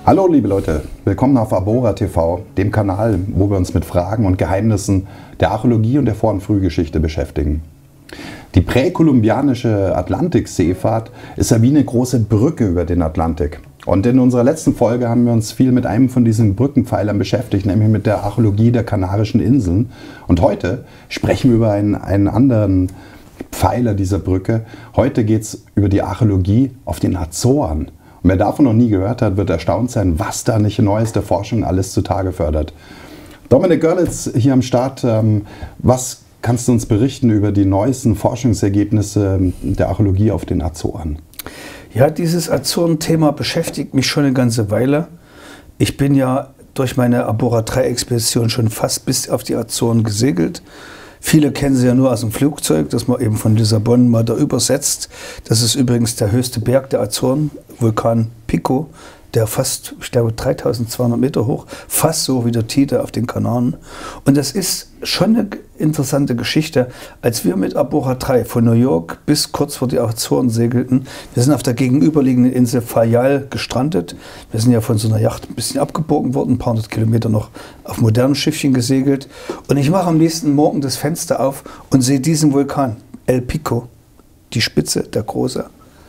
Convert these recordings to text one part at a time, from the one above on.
Hallo liebe Leute, willkommen auf Arbora TV, dem Kanal, wo wir uns mit Fragen und Geheimnissen der Archäologie und der Vor- und Frühgeschichte beschäftigen. Die präkolumbianische Atlantikseefahrt ist ja wie eine große Brücke über den Atlantik. Und in unserer letzten Folge haben wir uns viel mit einem von diesen Brückenpfeilern beschäftigt, nämlich mit der Archäologie der Kanarischen Inseln. Und heute sprechen wir über einen anderen Pfeiler dieser Brücke. Heute geht es über die Archäologie auf den Azoren. Und wer davon noch nie gehört hat, wird erstaunt sein, was da nicht in neuester Forschung alles zutage fördert. Dominik Görlitz hier am Start. Was kannst du uns berichten über die neuesten Forschungsergebnisse der Archäologie auf den Azoren? Ja, dieses Azoren-Thema beschäftigt mich schon eine ganze Weile. Ich bin ja durch meine Arbora 3-Expedition schon fast bis auf die Azoren gesegelt. Viele kennen sie ja nur aus dem Flugzeug, das man eben von Lissabon mal da übersetzt. Das ist übrigens der höchste Berg der Azoren, Vulkan Pico, der fast, ich glaube, 3200 Meter hoch, fast so wie der Teide auf den Kanaren. Und das ist schon eine interessante Geschichte. Als wir mit Arbora 3 von New York bis kurz vor die Azoren segelten, wir sind auf der gegenüberliegenden Insel Fayal gestrandet. Wir sind ja von so einer Yacht ein bisschen abgebogen worden, ein paar hundert Kilometer noch auf modernen Schiffchen gesegelt. Und ich mache am nächsten Morgen das Fenster auf und sehe diesen Vulkan, El Pico, die Spitze, der große.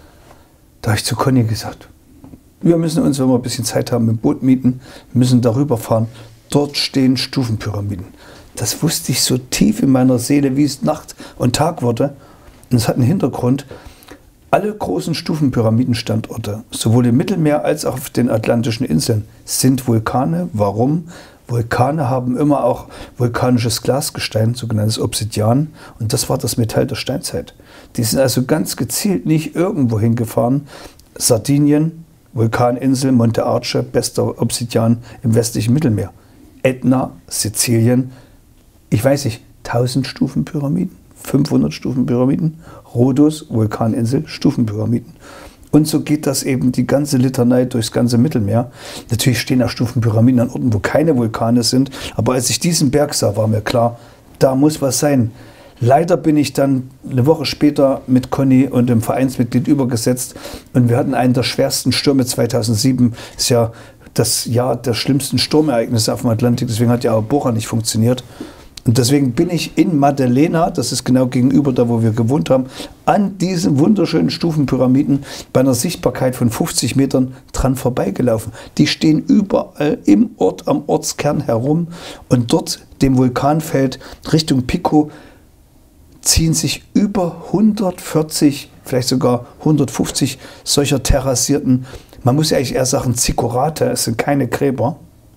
Da habe ich zu Conny gesagt, wir müssen uns, wenn wir ein bisschen Zeit haben, ein Boot mieten, müssen darüber fahren. Dort stehen Stufenpyramiden. Das wusste ich so tief in meiner Seele, wie es Nacht und Tag wurde. Und es hat einen Hintergrund. Alle großen Stufenpyramidenstandorte, sowohl im Mittelmeer als auch auf den atlantischen Inseln, sind Vulkane. Warum? Vulkane haben immer auch vulkanisches Glasgestein, sogenanntes Obsidian. Und das war das Metall der Steinzeit. Die sind also ganz gezielt nicht irgendwo hingefahren. Sardinien, Vulkaninsel, Monte Arce, bester Obsidian im westlichen Mittelmeer. Ätna, Sizilien, ich weiß nicht, 1000 Stufenpyramiden, 500 Stufenpyramiden, Rhodos, Vulkaninsel, Stufenpyramiden. Und so geht das eben die ganze Litanei durchs ganze Mittelmeer. Natürlich stehen auch Stufenpyramiden an Orten, wo keine Vulkane sind, aber als ich diesen Berg sah, war mir klar, da muss was sein. Leider bin ich dann eine Woche später mit Conny und dem Vereinsmitglied übergesetzt und wir hatten einen der schwersten Stürme 2007. Das ist ja das Jahr der schlimmsten Sturmereignisse auf dem Atlantik, deswegen hat ja Arbora nicht funktioniert. Und deswegen bin ich in Maddalena, das ist genau gegenüber da, wo wir gewohnt haben, an diesen wunderschönen Stufenpyramiden bei einer Sichtbarkeit von 50 Metern dran vorbeigelaufen. Die stehen überall im Ort, am Ortskern herum und dort, dem Vulkanfeld Richtung Pico, ziehen sich über 140, vielleicht sogar 150 solcher terrassierten, man muss ja eigentlich eher sagen Ziggurate, es sind keine Gräber.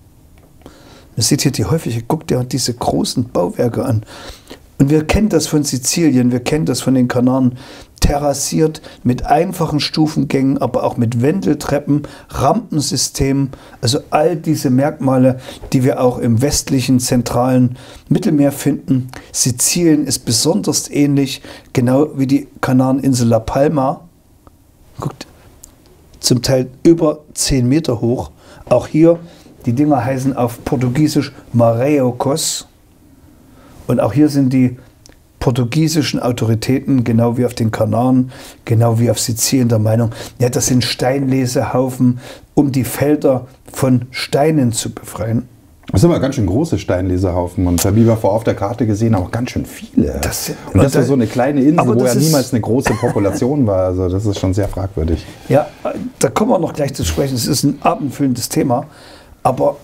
Man sieht hier die häufige, guckt dir diese großen Bauwerke an. Und wir kennen das von Sizilien, wir kennen das von den Kanaren, terrassiert mit einfachen Stufengängen, aber auch mit Wendeltreppen, Rampensystemen, also all diese Merkmale, die wir auch im westlichen, zentralen Mittelmeer finden. Sizilien ist besonders ähnlich, genau wie die Kanareninsel La Palma. Guckt, zum Teil über 10 Meter hoch. Auch hier, die Dinger heißen auf Portugiesisch Mareiocos. Und auch hier sind die portugiesischen Autoritäten, genau wie auf den Kanaren, genau wie auf Sizilien, der Meinung, ja, das sind Steinlesehaufen, um die Felder von Steinen zu befreien. Das sind aber ganz schön große Steinlesehaufen und wie wir vorher auf der Karte gesehen haben, auch ganz schön viele. Und das ist so eine kleine Insel, wo ja niemals eine große Population war. Also das ist schon sehr fragwürdig. Ja, da kommen wir noch gleich zu sprechen. Es ist ein abendfüllendes Thema. Aber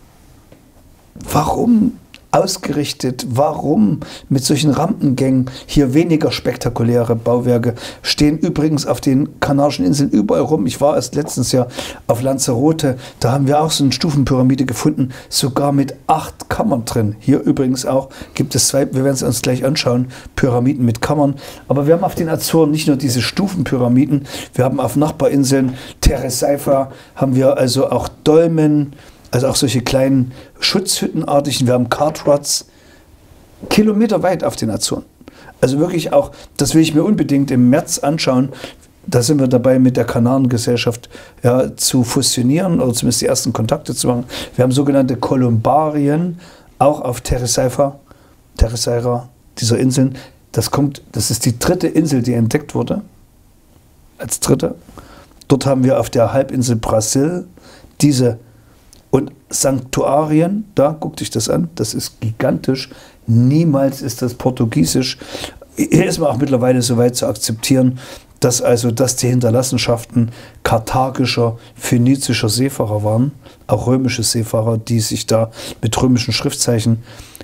warum ausgerichtet, warum mit solchen Rampengängen hier weniger spektakuläre Bauwerke, stehen übrigens auf den Kanarischen Inseln überall rum. Ich war erst letztens ja auf Lanzarote, da haben wir auch so eine Stufenpyramide gefunden, sogar mit 8 Kammern drin. Hier übrigens auch gibt es 2, wir werden es uns gleich anschauen, Pyramiden mit Kammern. Aber wir haben auf den Azoren nicht nur diese Stufenpyramiden, wir haben auf Nachbarinseln, Teresaifa, haben wir also auch Dolmen, also auch solche kleinen Schutzhüttenartigen. Wir haben Cartwrights, kilometerweit auf den Azoren. Also wirklich auch, das will ich mir unbedingt im März anschauen. Da sind wir dabei, mit der Kanarengesellschaft zu fusionieren oder zumindest die ersten Kontakte zu machen. Wir haben sogenannte Kolumbarien, auch auf Teresaifa, dieser Inseln. Das ist die 3. Insel, die entdeckt wurde, als 3. Dort haben wir auf der Halbinsel Brasil diese und Sanktuarien, da guck dich das an, das ist gigantisch. Niemals ist das Portugiesisch. Hier ist man auch mittlerweile so weit zu akzeptieren, dass die Hinterlassenschaften karthagischer, phönizischer Seefahrer waren, auch römische Seefahrer, die sich da mit römischen Schriftzeichen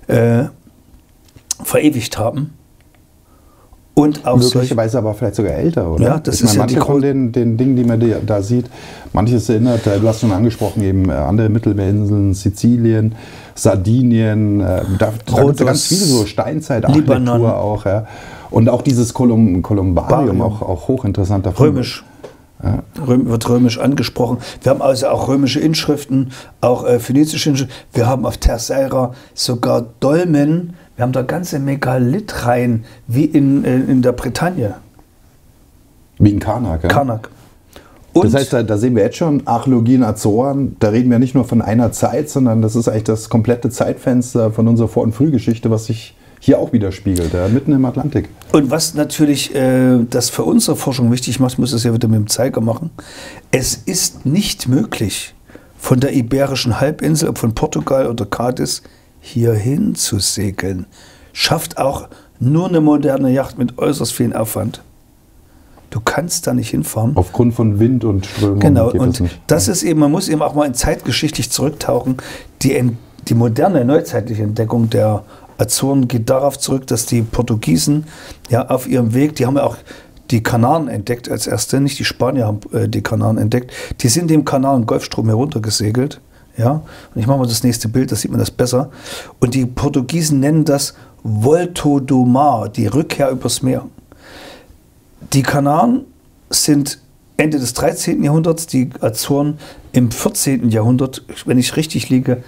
verewigt haben. Und auch möglicherweise aber vielleicht sogar älter, oder? Ja, das ist ja manche von den Dingen, die man da sieht, manches erinnert, du hast schon angesprochen, eben andere Mittelmeerinseln, Sizilien, Sardinien, da gibt es ganz viele so Steinzeit-Architektur auch. Ja. Und auch dieses Kolumbarium, auch hochinteressant davon. Römisch. Ja. Wird römisch angesprochen. Wir haben also auch römische Inschriften, auch phönizische Inschriften. Wir haben auf Terceira sogar Dolmen. Wir haben da ganze Megalithreihen, wie in der Bretagne. Wie in Karnak. Ja? Karnak. Und das heißt, da sehen wir jetzt schon Archäologie in Azoren, da reden wir nicht nur von einer Zeit, sondern das ist eigentlich das komplette Zeitfenster von unserer Vor- und Frühgeschichte, was sich hier auch widerspiegelt, ja, mitten im Atlantik. Und was natürlich das für unsere Forschung wichtig macht, ich muss das ja wieder mit dem Zeiger machen, es ist nicht möglich, von der Iberischen Halbinsel, ob von Portugal oder Cádiz, hierhin zu segeln. Schafft auch nur eine moderne Yacht mit äußerst viel Aufwand. Du kannst da nicht hinfahren. Aufgrund von Wind und Strömung. Genau, und das ist eben, man muss eben auch mal zeitgeschichtlich zurücktauchen. Die moderne, neuzeitliche Entdeckung der Azoren geht darauf zurück, dass die Portugiesen ja auf ihrem Weg, die haben ja auch die Kanaren entdeckt als erste, nicht die Spanier haben die Kanaren entdeckt, die sind dem Kanaren Golfstrom heruntergesegelt. Ja? Und ich mache mal das nächste Bild, da sieht man das besser. Und die Portugiesen nennen das Volta do Mar, die Rückkehr übers Meer. Die Kanaren sind Ende des 13. Jahrhunderts, die Azoren im 14. Jahrhundert, wenn ich richtig liege,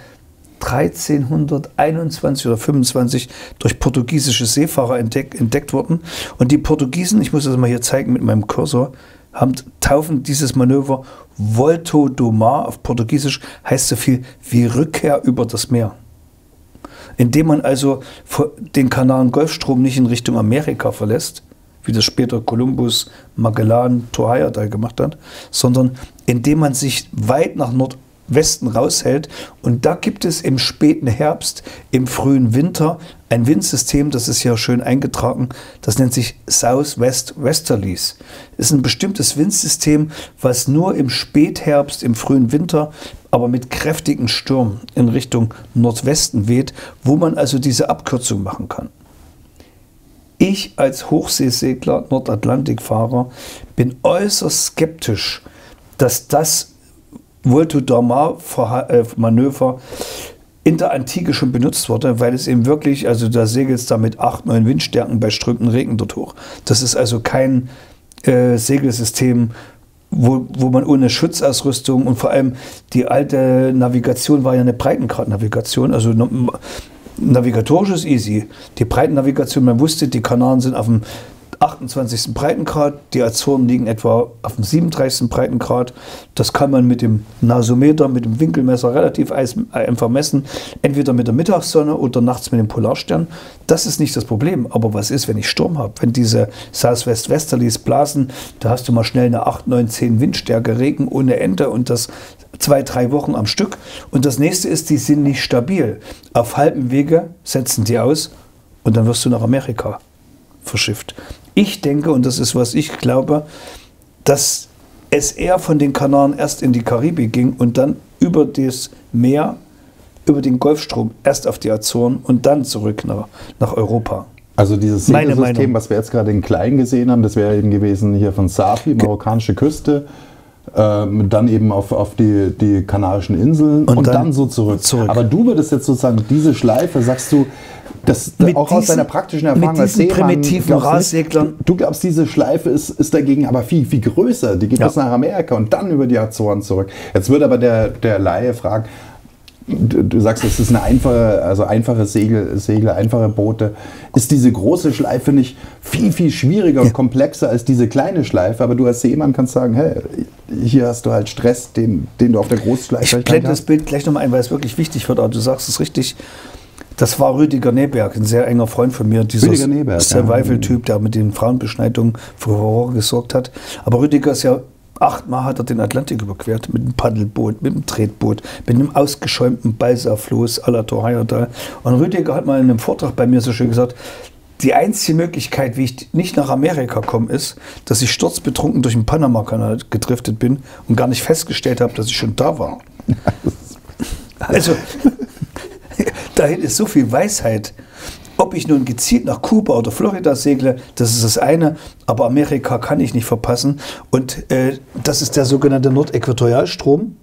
1321 oder 25 durch portugiesische Seefahrer entdeckt wurden. Und die Portugiesen, ich muss das mal hier zeigen mit meinem Cursor, taufen dieses Manöver Volta do Mar, auf Portugiesisch heißt so viel wie Rückkehr über das Meer. Indem man also den Kanaren-Golfstrom nicht in Richtung Amerika verlässt, wie das später Kolumbus, Magellan, Torrealba gemacht hat, sondern indem man sich weit nach Nordwesten raushält. Und da gibt es im späten Herbst, im frühen Winter ein Windsystem, das ist hier schön eingetragen, das nennt sich Southwest Westerlies. Das ist ein bestimmtes Windsystem, was nur im Spätherbst, im frühen Winter, aber mit kräftigen Stürmen in Richtung Nordwesten weht, wo man also diese Abkürzung machen kann. Ich als Hochseesegler, Nordatlantikfahrer, bin äußerst skeptisch, dass das Volta do Mar Manöver in der Antike schon benutzt wurde, weil es eben wirklich, also da segelt es da mit 8, 9 Windstärken bei strömendem Regen dort hoch. Das ist also kein Segelsystem, wo man ohne Schutzausrüstung und vor allem die alte Navigation war ja eine Breitengrad-Navigation, also navigatorisch ist easy. Die Breitennavigation, man wusste, die Kanaren sind auf dem 28. Breitengrad, die Azoren liegen etwa auf dem 37. Breitengrad. Das kann man mit dem Nasometer, mit dem Winkelmesser relativ einfach messen. Entweder mit der Mittagssonne oder nachts mit dem Polarstern. Das ist nicht das Problem. Aber was ist, wenn ich Sturm habe? Wenn diese Southwest Westerlies blasen, da hast du mal schnell eine 8, 9, 10 Windstärke, Regen ohne Ende und das 2, 3 Wochen am Stück. Und das nächste ist, die sind nicht stabil. Auf halbem Wege setzen die aus und dann wirst du nach Amerika verschifft. Ich denke, und das ist, was ich glaube, dass es eher von den Kanaren erst in die Karibik ging und dann über das Meer, über den Golfstrom, erst auf die Azoren und dann zurück nach Europa. Also dieses Segelsystem, was wir jetzt gerade in klein gesehen haben, das wäre eben gewesen hier von Safi, marokkanische Küste, dann eben auf die Kanarischen Inseln und dann so zurück. Aber du würdest jetzt sozusagen diese Schleife, sagst du, das auch aus deiner praktischen Erfahrung als Seemann, primitiven Radseglern. Du glaubst, diese Schleife ist dagegen aber viel, viel größer. Die geht bis nach Amerika und dann über die Azoren zurück. Jetzt würde aber der Laie fragen, du sagst, es ist eine einfache Segel, einfache Boote. Ist diese große Schleife nicht viel, viel schwieriger und komplexer als diese kleine Schleife? Aber du als Seemann kannst sagen, hey, hier hast du halt Stress, den du auf der Großschleife hast. Ich blende das Bild gleich nochmal ein, weil es wirklich wichtig wird. Aber du sagst es richtig. Das war Rüdiger Neberg, ein sehr enger Freund von mir, dieser Survival-Typ, der mit den Frauenbeschneidungen für Horror gesorgt hat. Aber Rüdiger ist ja 8-mal hat er den Atlantik überquert mit einem Paddelboot, mit einem Tretboot, mit einem ausgeschäumten Balsafloß à la Torheierdal. Und Rüdiger hat mal in einem Vortrag bei mir so schön gesagt, die einzige Möglichkeit, wie ich nicht nach Amerika komme, ist, dass ich sturzbetrunken durch den Panama-Kanal gedriftet bin und gar nicht festgestellt habe, dass ich schon da war. Also, dahin ist so viel Weisheit. Ob ich nun gezielt nach Kuba oder Florida segle, das ist das eine, aber Amerika kann ich nicht verpassen. Und das ist der sogenannte Nordäquatorialstrom,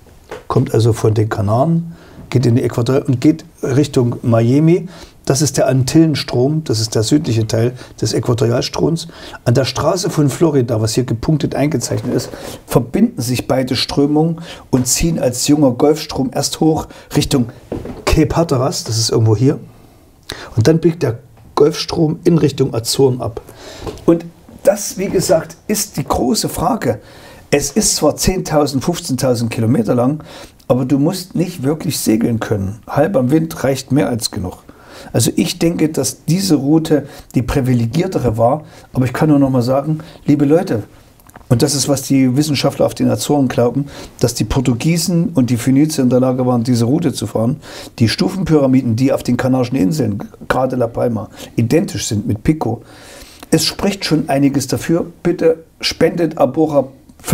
kommt also von den Kanaren, geht in die Äquator und geht Richtung Miami. Das ist der Antillenstrom, das ist der südliche Teil des Äquatorialstroms. An der Straße von Florida, was hier gepunktet eingezeichnet ist, verbinden sich beide Strömungen und ziehen als junger Golfstrom erst hoch Richtung Cape Hatteras, das ist irgendwo hier. Und dann biegt der Golfstrom in Richtung Azoren ab. Und das, wie gesagt, ist die große Frage. Es ist zwar 10.000, 15.000 Kilometer lang, aber du musst nicht wirklich segeln können. Halb am Wind reicht mehr als genug. Also ich denke, dass diese Route die privilegiertere war. Aber ich kann nur noch mal sagen, liebe Leute, und das ist, was die Wissenschaftler auf den Azoren glauben, dass die Portugiesen und die Phönizier in der Lage waren, diese Route zu fahren. Die Stufenpyramiden, die auf den Kanarischen Inseln, gerade La Palma, identisch sind mit Pico. Es spricht schon einiges dafür. Bitte spendet Abora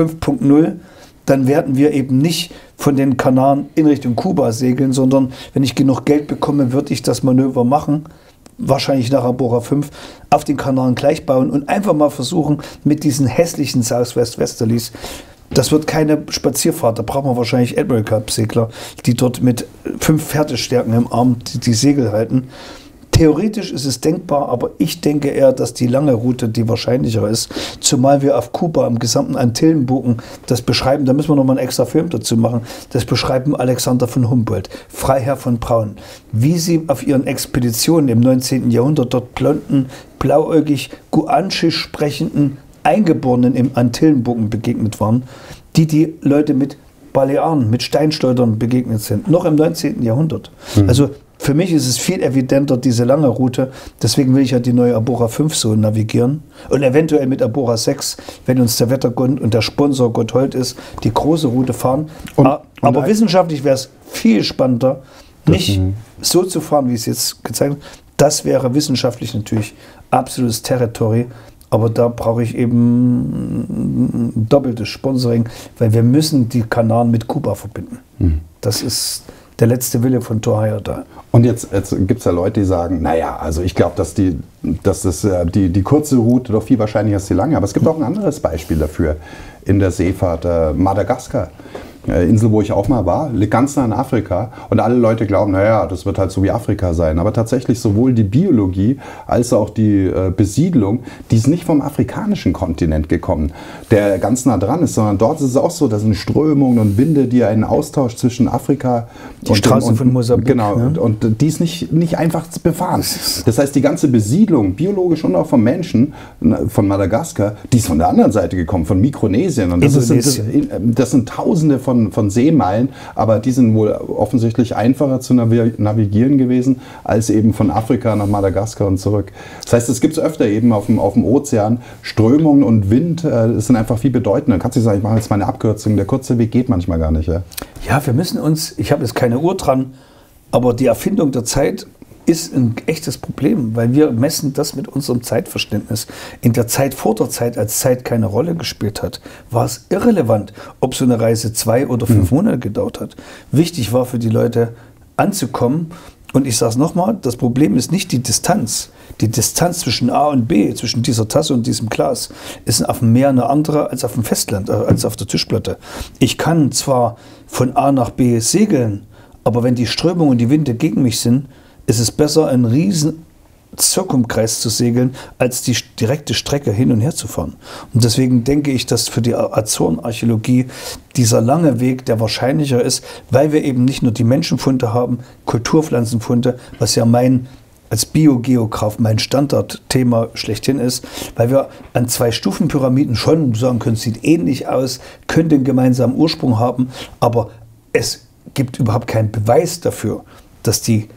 5.0, dann werden wir eben nicht von den Kanaren in Richtung Kuba segeln, sondern wenn ich genug Geld bekomme, würde ich das Manöver machen, wahrscheinlich nach Abora 5, auf den Kanaren gleich bauen und einfach mal versuchen, mit diesen hässlichen Southwest-Westerlies, das wird keine Spazierfahrt, da brauchen wir wahrscheinlich Admiral Cup-Segler, die dort mit 5 Pferdestärken im Arm die Segel halten. Theoretisch ist es denkbar, aber ich denke eher, dass die lange Route die wahrscheinlichere ist. Zumal wir auf Kuba im gesamten Antillenbogen das beschreiben, da müssen wir nochmal einen extra Film dazu machen, das beschreiben Alexander von Humboldt, Freiherr von Braun, wie sie auf ihren Expeditionen im 19. Jahrhundert dort blonden, blauäugig, guanschisch sprechenden Eingeborenen im Antillenbogen begegnet waren, die Leute mit Balearen, mit Steinschleudern begegnet sind, noch im 19. Jahrhundert. Also für mich ist es viel evidenter, diese lange Route. Deswegen will ich ja die neue Abora 5 so navigieren. Und eventuell mit Abora 6, wenn uns der Wettergott und der Sponsor Gott hold ist, die große Route fahren. Aber wissenschaftlich wäre es viel spannender, nicht so zu fahren, wie es jetzt gezeigt wird. Das wäre wissenschaftlich natürlich absolutes Territory. Aber da brauche ich eben ein doppeltes Sponsoring, weil wir müssen die Kanaren mit Kuba verbinden. Das ist der letzte Wille von Torheierdal. Und jetzt gibt es ja Leute, die sagen, naja, also ich glaube, dass die kurze Route doch viel wahrscheinlicher ist als die lange. Aber es gibt auch ein anderes Beispiel dafür in der Seefahrt, Madagaskar. Insel, wo ich auch mal war, liegt ganz nah in Afrika und alle Leute glauben, naja, das wird halt so wie Afrika sein. Aber tatsächlich sowohl die Biologie als auch die Besiedlung, die ist nicht vom afrikanischen Kontinent gekommen, der ganz nah dran ist, sondern dort ist es auch so, da sind Strömungen und Winde, die einen Austausch zwischen Afrika die Straße von Mosambik. Genau, ne? Und die ist nicht einfach befahren. Das heißt, die ganze Besiedlung, biologisch und auch vom Menschen, von Madagaskar, die ist von der anderen Seite gekommen, von Mikronesien. Und das sind Tausende von Seemeilen, aber die sind wohl offensichtlich einfacher zu navigieren gewesen, als eben von Afrika nach Madagaskar und zurück. Das heißt, es gibt es öfter eben auf dem Ozean. Strömungen und Wind sind einfach viel bedeutender. Kannst du sagen, ich mache jetzt mal eine Abkürzung, der kurze Weg geht manchmal gar nicht. Ja, wir müssen uns, ich habe jetzt keine Uhr dran, aber die Erfindung der Zeit ist ein echtes Problem, weil wir messen das mit unserem Zeitverständnis. In der Zeit vor der Zeit, als Zeit keine Rolle gespielt hat, war es irrelevant, ob so eine Reise 2 oder 5 Monate gedauert hat. Wichtig war für die Leute anzukommen. Und ich sage es nochmal, das Problem ist nicht die Distanz. Die Distanz zwischen A und B, zwischen dieser Tasse und diesem Glas, ist auf dem Meer eine andere als auf dem Festland, als auf der Tischplatte. Ich kann zwar von A nach B segeln, aber wenn die Strömung und die Winde gegen mich sind, ist es besser, einen riesen Zirkumkreis zu segeln, als die direkte Strecke hin und her zu fahren. Und deswegen denke ich, dass für die Azorenarchäologie dieser lange Weg der wahrscheinlicher ist, weil wir eben nicht nur die Menschenfunde haben, Kulturpflanzenfunde, was ja als Biogeograf mein Standardthema schlechthin ist, weil wir an 2 Stufenpyramiden schon sagen können, sieht ähnlich aus, könnte einen gemeinsamen Ursprung haben, aber es gibt überhaupt keinen Beweis dafür, dass die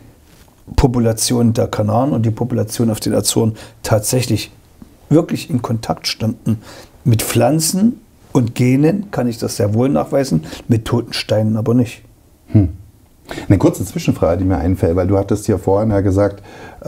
Population der Kanaren und die Population auf den Azoren tatsächlich wirklich in Kontakt standen mit Pflanzen Und Genen kann ich das sehr wohl nachweisen, mit toten Steinen aber nicht. Eine kurze Zwischenfrage, die mir einfällt, weil du hattest ja vorhin ja gesagt,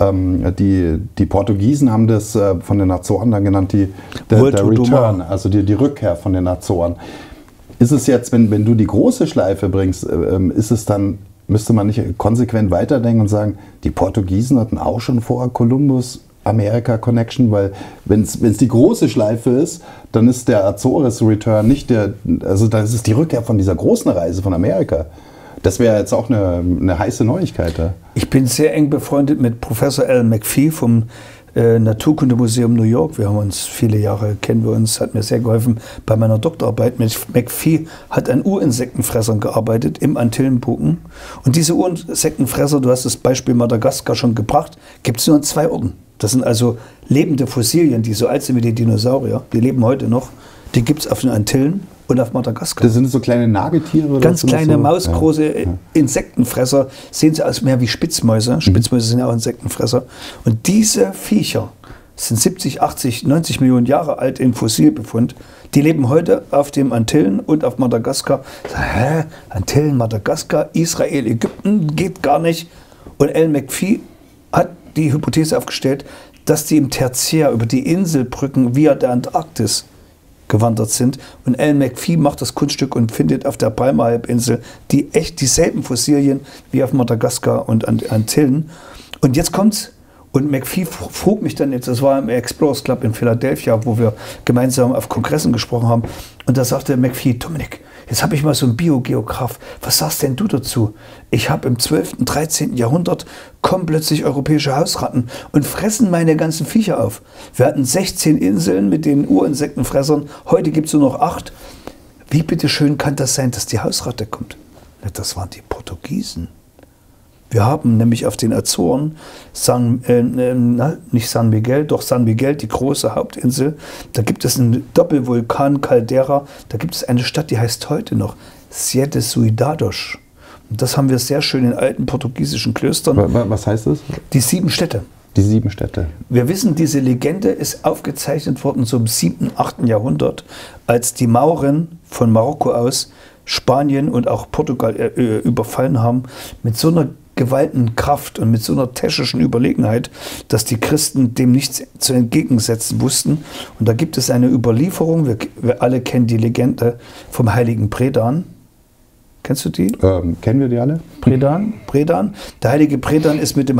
die Portugiesen haben das von den Azoren dann genannt, der Return, also die Rückkehr von den Azoren. Ist es jetzt, wenn du die große Schleife bringst, müsste man nicht konsequent weiterdenken und sagen, die Portugiesen hatten auch schon vor Kolumbus Amerika-Connection, weil wenn es die große Schleife ist, dann ist der Azores-Return nicht also das ist die Rückkehr von dieser großen Reise von Amerika. Das wäre jetzt auch eine heiße Neuigkeit. Ja. Ich bin sehr eng befreundet mit Professor Alan McPhee vom Naturkundemuseum New York. Wir haben uns viele Jahre, kennen wir uns, hat mir sehr geholfen bei meiner Doktorarbeit. McPhee hat an Urinsektenfressern gearbeitet im Antillenbuchen. Und diese Urinsektenfresser, du hast das Beispiel Madagaskar schon gebracht, gibt es nur an 2 Orten. Das sind also lebende Fossilien, die so alt sind wie die Dinosaurier. Die leben heute noch. Die gibt es auf den Antillen und auf Madagaskar. Das sind so kleine Nagetiere? Oder ganz kleine, so? mausgroße Insektenfresser. Sehen sie aus mehr wie Spitzmäuse. Spitzmäuse sind ja auch Insektenfresser. Und diese Viecher sind 70, 80, 90 Millionen Jahre alt in Fossilbefund. Die leben heute auf den Antillen und auf Madagaskar. Hä? Antillen, Madagaskar, Israel, Ägypten, geht gar nicht. Und Alan McPhee hat die Hypothese aufgestellt, dass die im Tertiär über die Inselbrücken via der Antarktis gewandert sind. Und Alan McPhee macht das Kunststück und findet auf der Palma-Halbinsel echt dieselben Fossilien wie auf Madagaskar und Antillen. Und jetzt kommt's. Und McPhee frug mich dann jetzt, das war im Explorers Club in Philadelphia, wo wir gemeinsam auf Kongressen gesprochen haben. Und da sagte McPhee, Dominik, jetzt habe ich mal so einen Biogeograf. Was sagst denn du dazu? Ich habe im 12., 13. Jahrhundert kommen plötzlich europäische Hausratten und fressen meine ganzen Viecher auf. Wir hatten 16 Inseln mit den Urinsektenfressern. Heute gibt es nur noch 8. Wie bitteschön kann das sein, dass die Hausratte kommt? Das waren die Portugiesen. Wir haben nämlich auf den Azoren nicht San Miguel, doch San Miguel, die große Hauptinsel. Da gibt es einen Doppelvulkan Caldera. Da gibt es eine Stadt, die heißt heute noch Siete Cidades. Und das haben wir sehr schön in alten portugiesischen Klöstern. Was heißt das? Die 7 Städte. Die 7 Städte. Wir wissen, diese Legende ist aufgezeichnet worden so im 7., 8. Jahrhundert, als die Mauren von Marokko aus Spanien und auch Portugal überfallen haben, mit so einer gewaltigen Kraft und mit so einer technischen Überlegenheit, dass die Christen dem nichts zu entgegensetzen wussten. Und da gibt es eine Überlieferung, wir alle kennen die Legende vom heiligen Bredan. Kennst du die? Kennen wir die alle? Bredan. Der heilige Bredan ist mit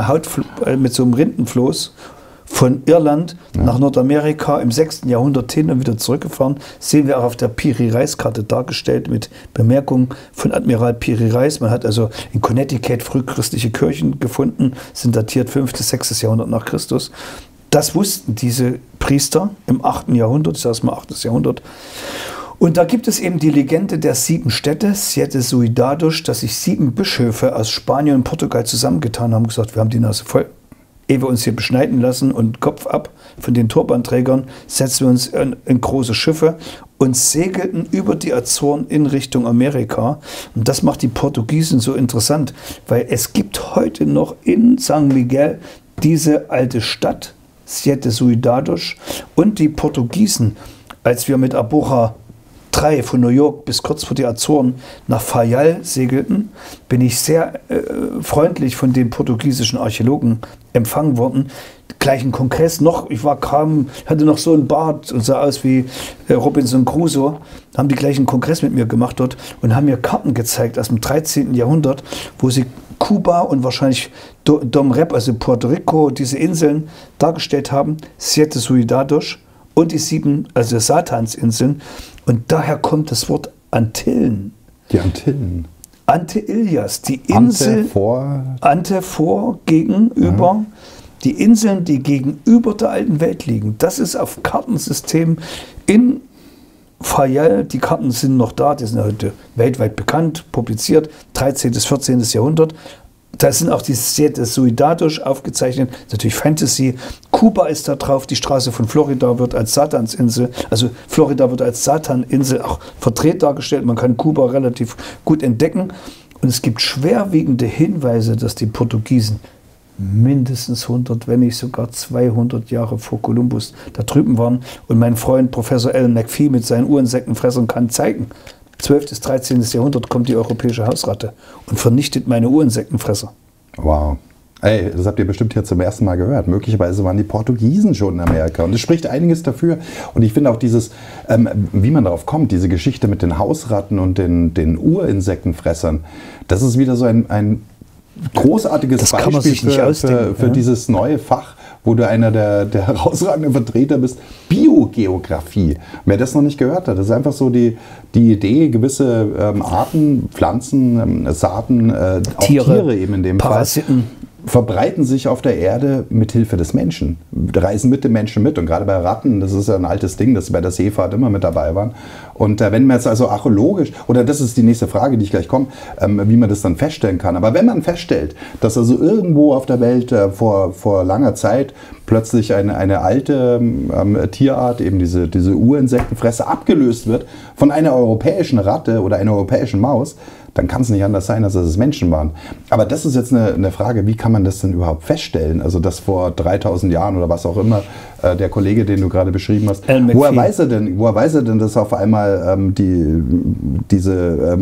so einem Rindenfloß von Irland nach Nordamerika im 6. Jahrhundert hin und wieder zurückgefahren. Sehen wir auch auf der Piri-Reis-Karte dargestellt mit Bemerkungen von Admiral Piri-Reis. Man hat also in Connecticut frühchristliche Kirchen gefunden, sind datiert 5. bis 6. Jahrhundert nach Christus. Das wussten diese Priester im 8. Jahrhundert, das heißt mal 8. Jahrhundert. Und da gibt es eben die Legende der 7 Städte, Siete Cidades, dass sich 7 Bischöfe aus Spanien und Portugal zusammengetan haben und gesagt, wir haben die Nase voll. Ehe wir uns hier beschneiden lassen und Kopf ab von den Turbanträgern, setzen wir uns in große Schiffe und segelten über die Azoren in Richtung Amerika. Und das macht die Portugiesen so interessant, weil es gibt heute noch in San Miguel diese alte Stadt, Siete Cidades, und die Portugiesen, als wir mit Aboja 3 von New York bis kurz vor die Azoren nach Fayal segelten, bin ich sehr freundlich von den portugiesischen Archäologen empfangen worden. Gleich ein Kongress noch, hatte noch so einen Bart und sah aus wie Robinson Crusoe, haben die gleichen Kongress mit mir gemacht dort und haben mir Karten gezeigt aus dem 13. Jahrhundert, wo sie Kuba und wahrscheinlich Dom Rep, also Puerto Rico, diese Inseln dargestellt haben, Siete Cidades und die 7, also Satansinseln. Und daher kommt das Wort Antillen. Die Antillen. Antillas, die Insel. Ante vor, gegenüber. Die Inseln, die gegenüber der alten Welt liegen. Das ist auf Kartensystem in Fayal. Die Karten sind noch da, die sind heute weltweit bekannt, publiziert, 13. bis 14. Jahrhundert. Da sind auch die Siete Cidades aufgezeichnet, das ist natürlich Fantasy. Kuba ist da drauf, die Straße von Florida wird als Satansinsel, also Florida wird als Sataninsel auch verdreht dargestellt. Man kann Kuba relativ gut entdecken. Und es gibt schwerwiegende Hinweise, dass die Portugiesen mindestens 100, wenn nicht sogar 200 Jahre vor Kolumbus da drüben waren. Und mein Freund Professor Alan McPhee mit seinen Urinsektenfressern kann zeigen, 12. bis 13. Jahrhundert kommt die europäische Hausratte und vernichtet meine Urinsektenfresser. Wow. Ey, das habt ihr bestimmt hier zum ersten Mal gehört. Möglicherweise waren die Portugiesen schon in Amerika. Und es spricht einiges dafür. Und ich finde auch dieses, wie man darauf kommt, diese Geschichte mit den Hausratten und den Urinsektenfressern, das ist wieder so ein großartiges Beispiel für dieses neue Fach, wo du einer der herausragenden Vertreter bist, Biogeografie. Wer das noch nicht gehört hat, das ist einfach so die Idee, gewisse Arten, Pflanzen, Saaten, auch Tiere eben in dem Parasiten. Fall, verbreiten sich auf der Erde mit Hilfe des Menschen, reisen mit dem Menschen mit. Und gerade bei Ratten, das ist ja ein altes Ding, dass sie bei der Seefahrt immer mit dabei waren. Und wenn man jetzt also archäologisch, oder das ist die nächste Frage, die ich gleich komme, wie man das dann feststellen kann. Aber wenn man feststellt, dass also irgendwo auf der Welt vor langer Zeit plötzlich eine alte Tierart, eben diese Urinsektenfresser, abgelöst wird von einer europäischen Ratte oder einer europäischen Maus, dann kann es nicht anders sein, als dass es Menschen waren. Aber das ist jetzt eine Frage, wie kann man das denn überhaupt feststellen? Also dass vor 3000 Jahren oder was auch immer, der Kollege, den du gerade beschrieben hast, woher weiß er denn, dass auf einmal diese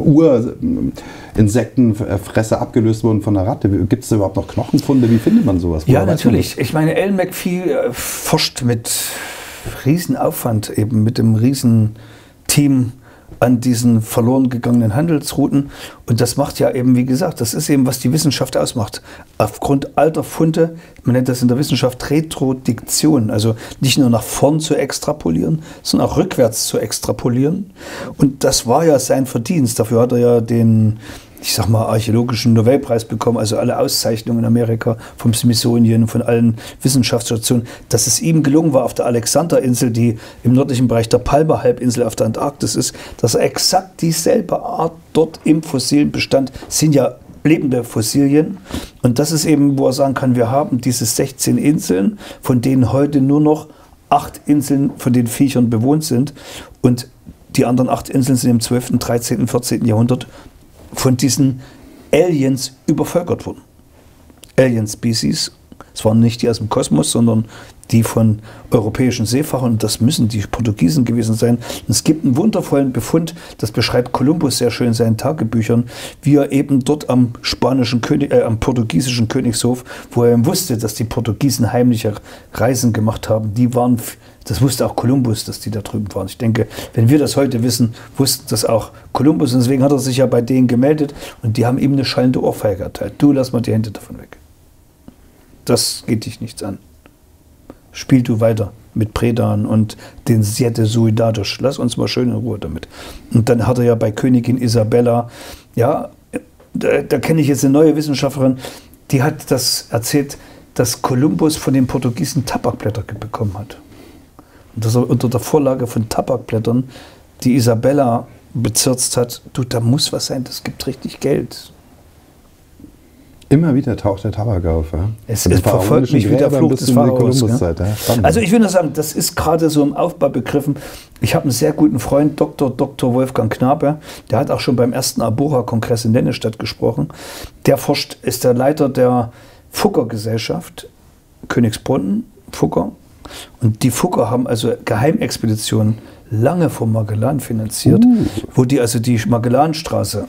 Urinsektenfresser abgelöst wurden von einer Ratte? Gibt es da überhaupt noch Knochenfunde? Wie findet man sowas? Ja, natürlich. Ich meine, Alan McPhee forscht mit Riesenaufwand, eben mit dem Riesenteam an diesen verloren gegangenen Handelsrouten. Und das macht ja eben, wie gesagt, das ist eben, was die Wissenschaft ausmacht. Aufgrund alter Funde, man nennt das in der Wissenschaft Retrodiktion, also nicht nur nach vorn zu extrapolieren, sondern auch rückwärts zu extrapolieren. Und das war ja sein Verdienst. Dafür hat er ja den, ich sag mal, archäologischen Nobelpreis bekommen, also alle Auszeichnungen in Amerika vom Smithsonian, von allen Wissenschaftsstationen, dass es ihm gelungen war, auf der Alexanderinsel, die im nördlichen Bereich der Palmer-Halbinsel auf der Antarktis ist, dass er exakt dieselbe Art dort im fossilen Bestand, sind ja lebende Fossilien. Und das ist eben, wo er sagen kann, wir haben diese 16 Inseln, von denen heute nur noch 8 Inseln von den Viechern bewohnt sind. Und die anderen 8 Inseln sind im 12., 13., 14. Jahrhundert von diesen Aliens übervölkert wurden. Alien-Species. Es waren nicht die aus dem Kosmos, sondern die von europäischen Seefahrern. Und das müssen die Portugiesen gewesen sein. Und es gibt einen wundervollen Befund, das beschreibt Kolumbus sehr schön in seinen Tagebüchern, wie er eben dort am portugiesischen Königshof, wo er eben wusste, dass die Portugiesen heimliche Reisen gemacht haben, die waren, das wusste auch Kolumbus, dass die da drüben waren. Ich denke, wenn wir das heute wissen, wusste das auch Kolumbus. Und deswegen hat er sich ja bei denen gemeldet und die haben ihm eine schallende Ohrfeige erteilt. Du, lass mal die Hände davon weg. Das geht dich nichts an. Spiel du weiter mit Predan und den Siete Suidados. Lass uns mal schön in Ruhe damit. Und dann hat er ja bei Königin Isabella, ja, da kenne ich jetzt eine neue Wissenschaftlerin, die hat das erzählt, dass Kolumbus von den Portugiesen Tabakblätter bekommen hat. Und dass er unter der Vorlage von Tabakblättern die Isabella bezirzt hat, du, da muss was sein, das gibt richtig Geld. Immer wieder taucht der Tabak auf. Ja? Es verfolgt mich wie der Fluch des Pharaos. Ja? Also ich will nur sagen, das ist gerade so im Aufbau begriffen. Ich habe einen sehr guten Freund, Dr. Wolfgang Knabe, der hat auch schon beim ersten Abora-Kongress in Lennestadt gesprochen. Der forscht, ist der Leiter der Fugger-Gesellschaft, Königsbrunn, Fugger. Und die Fugger haben also Geheimexpeditionen lange vor Magellan finanziert, wo die also die Magellanstraße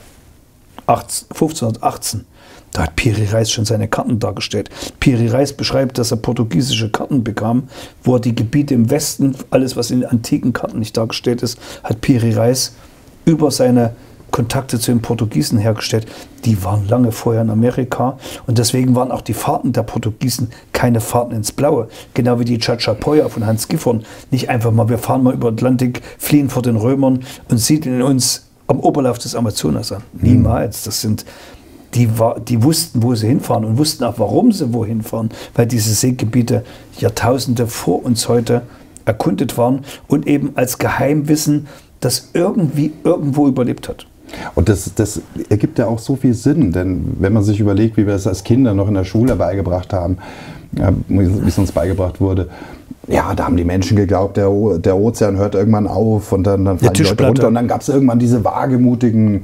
1518, da hat Piri Reis schon seine Karten dargestellt. Piri Reis beschreibt, dass er portugiesische Karten bekam, wo er die Gebiete im Westen, alles was in den antiken Karten nicht dargestellt ist, hat Piri Reis über seine Kontakte zu den Portugiesen hergestellt. Die waren lange vorher in Amerika und deswegen waren auch die Fahrten der Portugiesen keine Fahrten ins Blaue. Genau wie die Chachapoya von Hans Gifhorn. Nicht einfach mal, wir fahren mal über den Atlantik, fliehen vor den Römern und siedeln uns am Oberlauf des Amazonas an. Niemals. Das sind die wussten, wo sie hinfahren und wussten auch, warum sie wohin fahren, weil diese Seegebiete Jahrtausende vor uns heute erkundet waren und eben als Geheimwissen das irgendwie irgendwo überlebt hat. Und das ergibt ja auch so viel Sinn, denn wenn man sich überlegt, wie wir es als Kinder noch in der Schule beigebracht haben, wie es uns beigebracht wurde, ja, da haben die Menschen geglaubt, der Ozean hört irgendwann auf und dann fallen die Leute runter und dann gab es irgendwann diese wagemutigen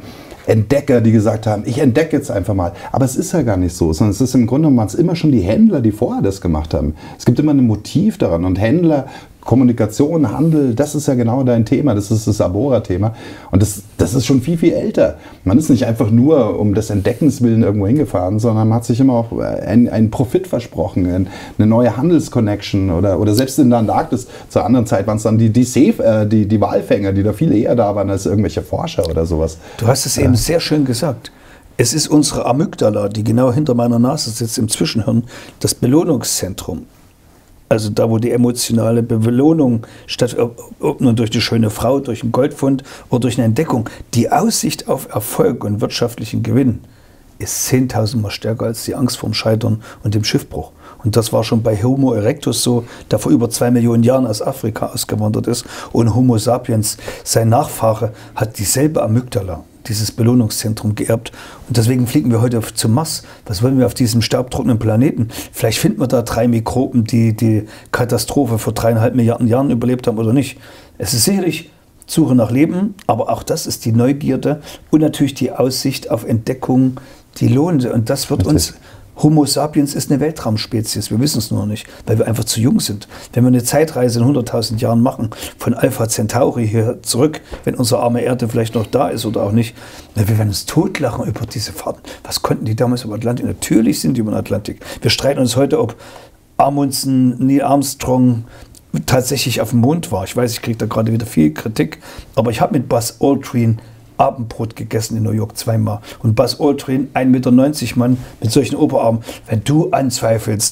Entdecker, die gesagt haben, ich entdecke jetzt einfach mal. Aber es ist ja gar nicht so, sondern es ist im Grunde genommen immer schon die Händler, die vorher das gemacht haben. Es gibt immer ein Motiv daran und Händler, Kommunikation, Handel, das ist ja genau dein Thema, das ist das Abora-Thema. Und das ist schon viel, viel älter. Man ist nicht einfach nur um des Entdeckens willen irgendwo hingefahren, sondern man hat sich immer auch einen Profit versprochen, eine neue Handelsconnection oder selbst in der Antarktis zur anderen Zeit waren es dann die Walfänger, die da viel eher da waren als irgendwelche Forscher oder sowas. Du hast es eben sehr schön gesagt. Es ist unsere Amygdala, die genau hinter meiner Nase sitzt, im Zwischenhirn, das Belohnungszentrum. Also da, wo die emotionale Belohnung stattfindet, ob nun durch die schöne Frau, durch einen Goldfund oder durch eine Entdeckung. Die Aussicht auf Erfolg und wirtschaftlichen Gewinn ist 10.000 Mal stärker als die Angst vorm Scheitern und dem Schiffbruch. Und das war schon bei Homo erectus so, der vor über 2 Millionen Jahren aus Afrika ausgewandert ist. Und Homo sapiens, sein Nachfahre, hat dieselbe Amygdala, dieses Belohnungszentrum geerbt. Und deswegen fliegen wir heute zum Mars. Was wollen wir auf diesem staubtrockenen Planeten? Vielleicht finden wir da 3 Mikroben, die die Katastrophe vor 3,5 Milliarden Jahren überlebt haben oder nicht. Es ist sicherlich Suche nach Leben, aber auch das ist die Neugierde und natürlich die Aussicht auf Entdeckung, die lohnt. Und das wird uns... Homo sapiens ist eine Weltraumspezies, wir wissen es nur noch nicht, weil wir einfach zu jung sind. Wenn wir eine Zeitreise in 100.000 Jahren machen, von Alpha Centauri hier zurück, wenn unsere arme Erde vielleicht noch da ist oder auch nicht, wir werden uns totlachen über diese Fahrten. Was konnten die damals über den Atlantik? Natürlich sind die über den Atlantik. Wir streiten uns heute, ob Amundsen, Neil Armstrong tatsächlich auf dem Mond war. Ich weiß, ich kriege da gerade wieder viel Kritik, aber ich habe mit Buzz Aldrin Abendbrot gegessen in New York 2-mal. Und Buzz Aldrin, 1,90 Meter Mann mit solchen Oberarmen. Wenn du anzweifelst,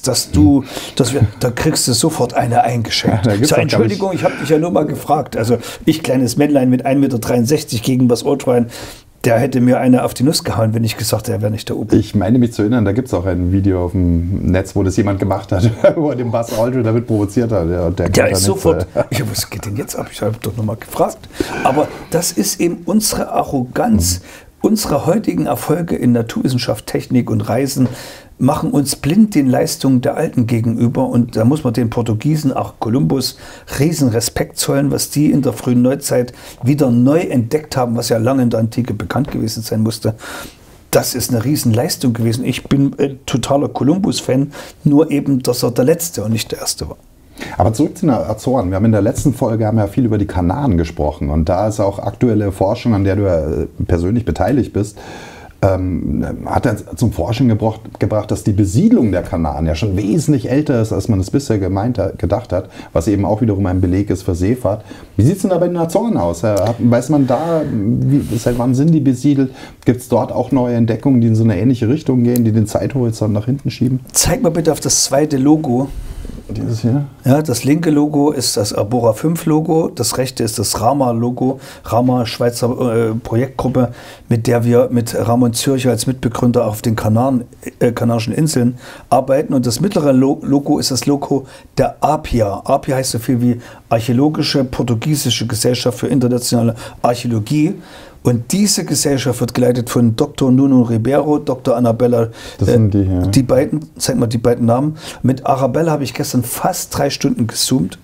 da kriegst du sofort eine eingeschenkt. Ja, so, Entschuldigung, ich habe dich ja nur mal gefragt. Also ich, kleines Männlein mit 1,63 Meter gegen Buzz Aldrin, der hätte mir eine auf die Nuss gehauen, wenn ich gesagt hätte, er wäre nicht der Opa. Ich meine mich zu erinnern, da gibt es auch ein Video auf dem Netz, wo das jemand gemacht hat, wo er den Buzz Aldrin damit provoziert hat. Der ist sofort, was geht denn jetzt ab? Ich habe doch nochmal gefragt. Aber das ist eben unsere Arroganz. Unsere heutigen Erfolge in Naturwissenschaft, Technik und Reisen machen uns blind den Leistungen der Alten gegenüber. Und da muss man den Portugiesen, auch Kolumbus, riesen Respekt zollen, was die in der frühen Neuzeit wieder neu entdeckt haben, was ja lange in der Antike bekannt gewesen sein musste. Das ist eine Riesenleistung gewesen. Ich bin totaler Kolumbus-Fan, nur eben, dass er der Letzte und nicht der Erste war. Aber zurück zu den Azoren. Wir haben in der letzten Folge ja viel über die Kanaren gesprochen. Und da ist auch aktuelle Forschung, an der du ja persönlich beteiligt bist, hat er zum Forschen gebracht, dass die Besiedlung der Kanaren ja schon wesentlich älter ist, als man es bisher gedacht hat, was eben auch wiederum ein Beleg ist für Seefahrt. Wie sieht es denn da bei den Azoren aus? Weiß man da, seit wann sind die besiedelt? Gibt es dort auch neue Entdeckungen, die in so eine ähnliche Richtung gehen, die den Zeithorizont nach hinten schieben? Zeig mal bitte auf das zweite Logo. Dieses hier? Ja, das linke Logo ist das Abora 5 Logo, das rechte ist das Rama Logo, Rama Schweizer Projektgruppe, mit der wir mit Ramon Zürcher als Mitbegründer auf den Kanarischen Inseln arbeiten. Und das mittlere Logo ist das Logo der APIA. APIA heißt so viel wie Archäologische Portugiesische Gesellschaft für internationale Archäologie. Und diese Gesellschaft wird geleitet von Dr. Nuno Ribeiro, Dr. Annabella. Das sind die, ja. Die beiden, zeig mal die beiden Namen. Mit Arabella habe ich gestern fast 3 Stunden gezoomt.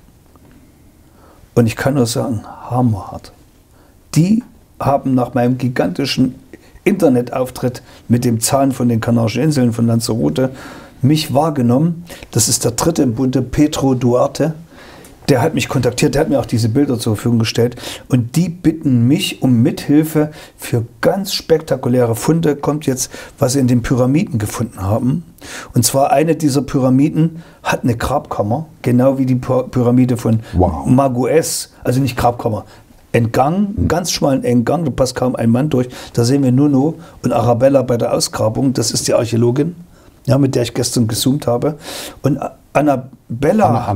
Und ich kann nur sagen, hammerhart. Die haben nach meinem gigantischen Internetauftritt mit dem Zahn von den Kanarischen Inseln, von Lanzarote, mich wahrgenommen. Das ist der dritte im Bunde, Pedro Duarte. Der hat mich kontaktiert, der hat mir auch diese Bilder zur Verfügung gestellt. Und die bitten mich um Mithilfe für ganz spektakuläre Funde. Kommt jetzt, was sie in den Pyramiden gefunden haben. Und zwar eine dieser Pyramiden hat eine Grabkammer, genau wie die Pyramide von Maguez. Also nicht Grabkammer, Entgang, ganz schmalen Entgang, da passt kaum ein Mann durch. Da sehen wir Nuno und Arabella bei der Ausgrabung. Das ist die Archäologin, ja, mit der ich gestern gezoomt habe. Und Annabella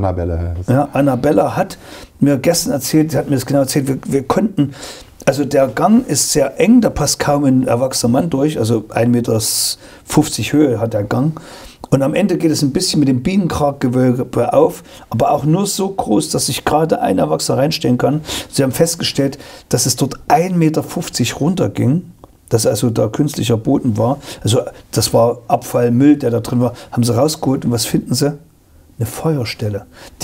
hat mir gestern erzählt, sie hat mir das genau erzählt, wir konnten, also der Gang ist sehr eng, da passt kaum ein erwachsener Mann durch, also 1,50 Meter Höhe hat der Gang. Und am Ende geht es ein bisschen mit dem Bienenkraggewölbe auf, aber auch nur so groß, dass sich gerade ein Erwachsener reinstellen kann. Sie haben festgestellt, dass es dort 1,50 Meter runterging. Dass also da künstlicher Boden war. Also das war Abfallmüll, der da drin war. Haben sie rausgeholt und was finden sie? Eine Feuerstelle.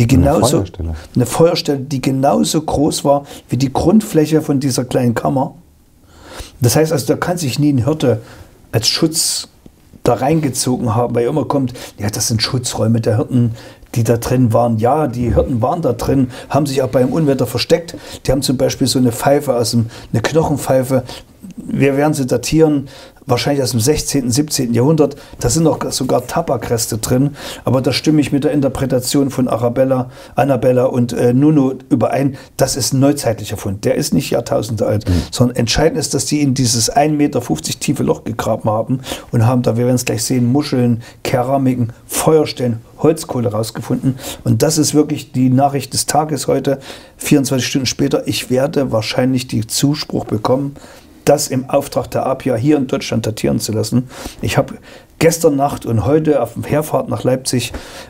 Eine Feuerstelle, die genauso groß war wie die Grundfläche von dieser kleinen Kammer. Das heißt also, da kann sich nie ein Hirte als Schutz da reingezogen haben, weil immer kommt, ja, das sind Schutzräume der Hirten, die da drin waren. Ja, die Hirten waren da drin, haben sich auch beim Unwetter versteckt. Die haben zum Beispiel so eine Pfeife, eine Knochenpfeife. Wir werden sie datieren, wahrscheinlich aus dem 16., 17. Jahrhundert. Da sind auch sogar Tabakreste drin. Aber da stimme ich mit der Interpretation von Annabella und Nuno überein. Das ist ein neuzeitlicher Fund. Der ist nicht Jahrtausende alt. Sondern entscheidend ist, dass die in dieses 1,50 Meter tiefe Loch gegraben haben und haben da, wir werden es gleich sehen, Muscheln, Keramiken, Feuerstellen, Holzkohle rausgefunden. Und das ist wirklich die Nachricht des Tages heute, 24 Stunden später. Ich werde wahrscheinlich die Zuspruch bekommen, das im Auftrag der APIA hier in Deutschland datieren zu lassen. Ich habe gestern Nacht und heute auf der Herfahrt nach Leipzig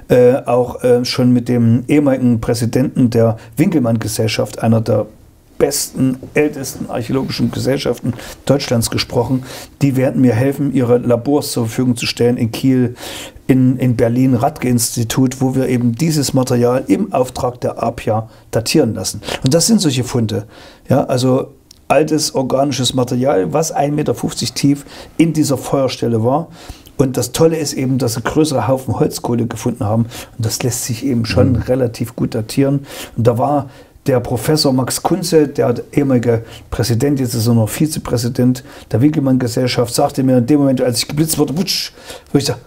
auch schon mit dem ehemaligen Präsidenten der Winkelmann-Gesellschaft, einer der besten, ältesten archäologischen Gesellschaften Deutschlands gesprochen. Die werden mir helfen, ihre Labors zur Verfügung zu stellen in Kiel, in Berlin, Radke-Institut, wo wir eben dieses Material im Auftrag der APIA datieren lassen. Und das sind solche Funde. Ja, also altes organisches Material, was 1,50 Meter tief in dieser Feuerstelle war. Und das Tolle ist eben, dass sie größere Haufen Holzkohle gefunden haben. Und das lässt sich eben schon relativ gut datieren. Und da war der Professor Max Kunze, der ehemalige Präsident, jetzt ist er noch Vizepräsident der Winkelmann-Gesellschaft, sagte mir in dem Moment, als ich geblitzt wurde, wutsch, wo ich sage,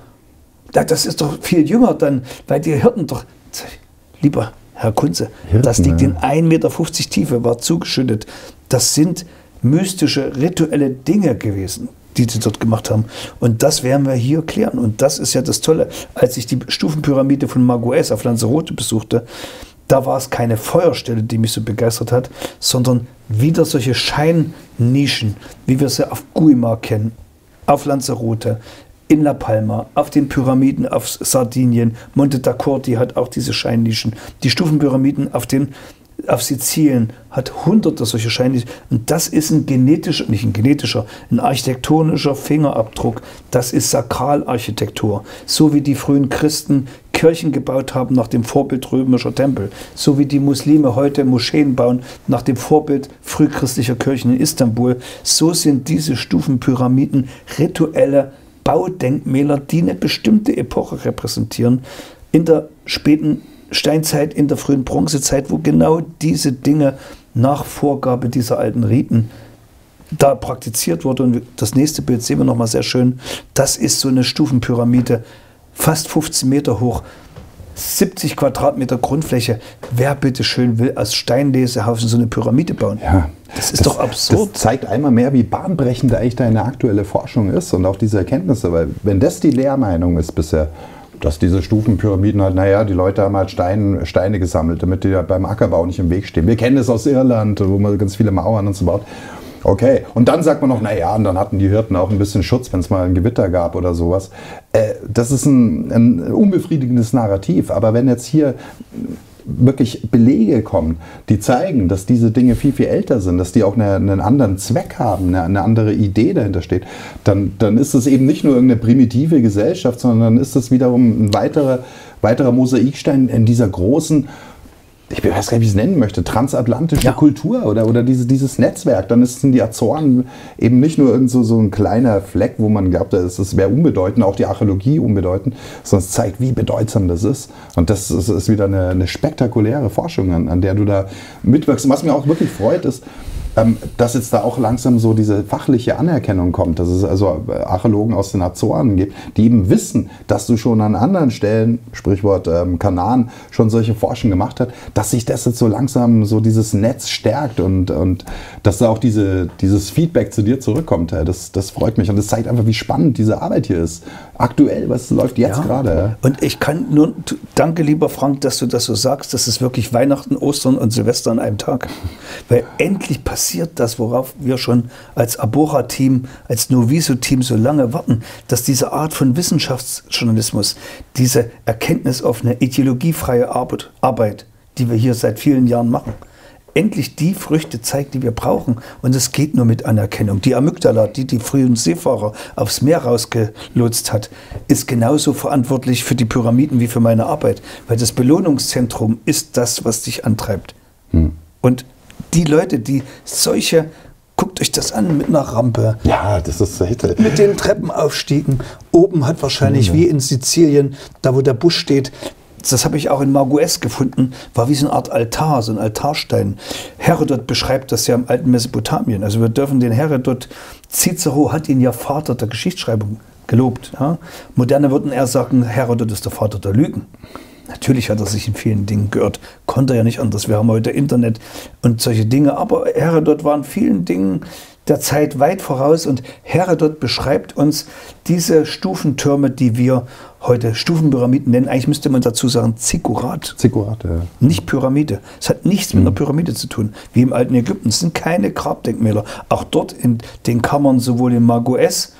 das ist doch viel jünger dann, weil die Hirten doch, lieber Herr Kunze, Hirten, das liegt in 1,50 Meter Tiefe, war zugeschüttet. Das sind mystische, rituelle Dinge gewesen, die sie dort gemacht haben. Und das werden wir hier klären. Und das ist ja das Tolle. Als ich die Stufenpyramide von Margues auf Lanzarote besuchte, da war es keine Feuerstelle, die mich so begeistert hat, sondern wieder solche Scheinnischen, wie wir sie auf Guimar kennen, auf Lanzarote, in La Palma, auf den Pyramiden auf Sardinien. Monte d'Accordi hat auch diese Scheinnischen. Die Stufenpyramiden auf Sizilien hat hunderte solcher Scheinnischen. Und das ist ein architektonischer Fingerabdruck. Das ist Sakralarchitektur. So wie die frühen Christen Kirchen gebaut haben nach dem Vorbild römischer Tempel. So wie die Muslime heute Moscheen bauen nach dem Vorbild frühchristlicher Kirchen in Istanbul. So sind diese Stufenpyramiden rituelle Baudenkmäler, die eine bestimmte Epoche repräsentieren. In der späten Steinzeit, in der frühen Bronzezeit, wo genau diese Dinge nach Vorgabe dieser alten Riten da praktiziert wurde. Und das nächste Bild sehen wir nochmal sehr schön. Das ist so eine Stufenpyramide, fast 15 Meter hoch, 70 Quadratmeter Grundfläche. Wer bitteschön will aus Steinlesehaufen so eine Pyramide bauen? Ja, das ist doch absurd. Das zeigt einmal mehr, wie bahnbrechend eigentlich deine aktuelle Forschung ist und auch diese Erkenntnisse. Weil wenn das die Lehrmeinung ist bisher, dass diese Stufenpyramiden halt, naja, die Leute haben halt Steine gesammelt, damit die beim Ackerbau nicht im Weg stehen. Wir kennen das aus Irland, wo man ganz viele Mauern und so baut. Okay, und dann sagt man noch, naja, und dann hatten die Hirten auch ein bisschen Schutz, wenn es mal ein Gewitter gab oder sowas. Das ist ein unbefriedigendes Narrativ. Aber wenn jetzt hier wirklich Belege kommen, die zeigen, dass diese Dinge viel, viel älter sind, dass die auch einen anderen Zweck haben, eine andere Idee dahinter steht, dann ist es eben nicht nur irgendeine primitive Gesellschaft, sondern dann ist es wiederum ein weiterer Mosaikstein in dieser großen, ich weiß gar nicht, wie ich es nennen möchte, transatlantische Kultur oder dieses Netzwerk. Dann sind die Azoren eben nicht nur irgend so ein kleiner Fleck, wo man glaubt, es wäre unbedeutend, auch die Archäologie unbedeutend, sondern es zeigt, wie bedeutsam das ist. Und das ist wieder eine spektakuläre Forschung, an der du da mitwirkst. Und was mir auch wirklich freut, ist, dass jetzt da auch langsam so diese fachliche Anerkennung kommt, dass es also Archäologen aus den Azoren gibt, die eben wissen, dass du schon an anderen Stellen, Sprichwort Kanaren, schon solche Forschung gemacht hast, dass sich das jetzt so langsam so dieses Netz stärkt und dass da auch dieses Feedback zu dir zurückkommt. Das freut mich und das zeigt einfach, wie spannend diese Arbeit hier ist. Aktuell, was läuft jetzt gerade. Und ich kann nur, danke lieber Frank, dass du das so sagst, das ist wirklich Weihnachten, Ostern und Silvester an einem Tag. Weil endlich passiert das, worauf wir schon als Abora-Team, als Noviso-Team so lange warten, dass diese Art von Wissenschaftsjournalismus, diese erkenntnisoffene, ideologiefreie Arbeit, die wir hier seit vielen Jahren machen, endlich die Früchte zeigt, die wir brauchen. Und es geht nur mit Anerkennung. Die Amygdala, die frühen Seefahrer aufs Meer rausgelotst hat, ist genauso verantwortlich für die Pyramiden wie für meine Arbeit. Weil das Belohnungszentrum ist das, was dich antreibt. Und die Leute, die guck Guckt euch das an mit einer Rampe. Ja, das ist mit den Treppenaufstiegen. Oben hat wahrscheinlich wie in Sizilien, da wo der Busch steht, das habe ich auch in Margues gefunden, war wie so eine Art Altar, so ein Altarstein. Herodot beschreibt das ja im alten Mesopotamien. Also wir dürfen den Herodot, Cicero hat ihn ja Vater der Geschichtsschreibung gelobt. Ja? Moderne würden eher sagen, Herodot ist der Vater der Lügen. Natürlich hat er sich in vielen Dingen geirrt, konnte er ja nicht anders. Wir haben heute Internet und solche Dinge, aber Herodot war in vielen Dingen der Zeit weit voraus und Herodot beschreibt uns diese Stufentürme, die wir heute Stufenpyramiden nennen. Eigentlich müsste man dazu sagen Zikkurat. Zikkurat, ja. Nicht Pyramide. Es hat nichts mit einer Pyramide zu tun, wie im alten Ägypten. Es sind keine Grabdenkmäler. Auch dort in den Kammern, sowohl in Margues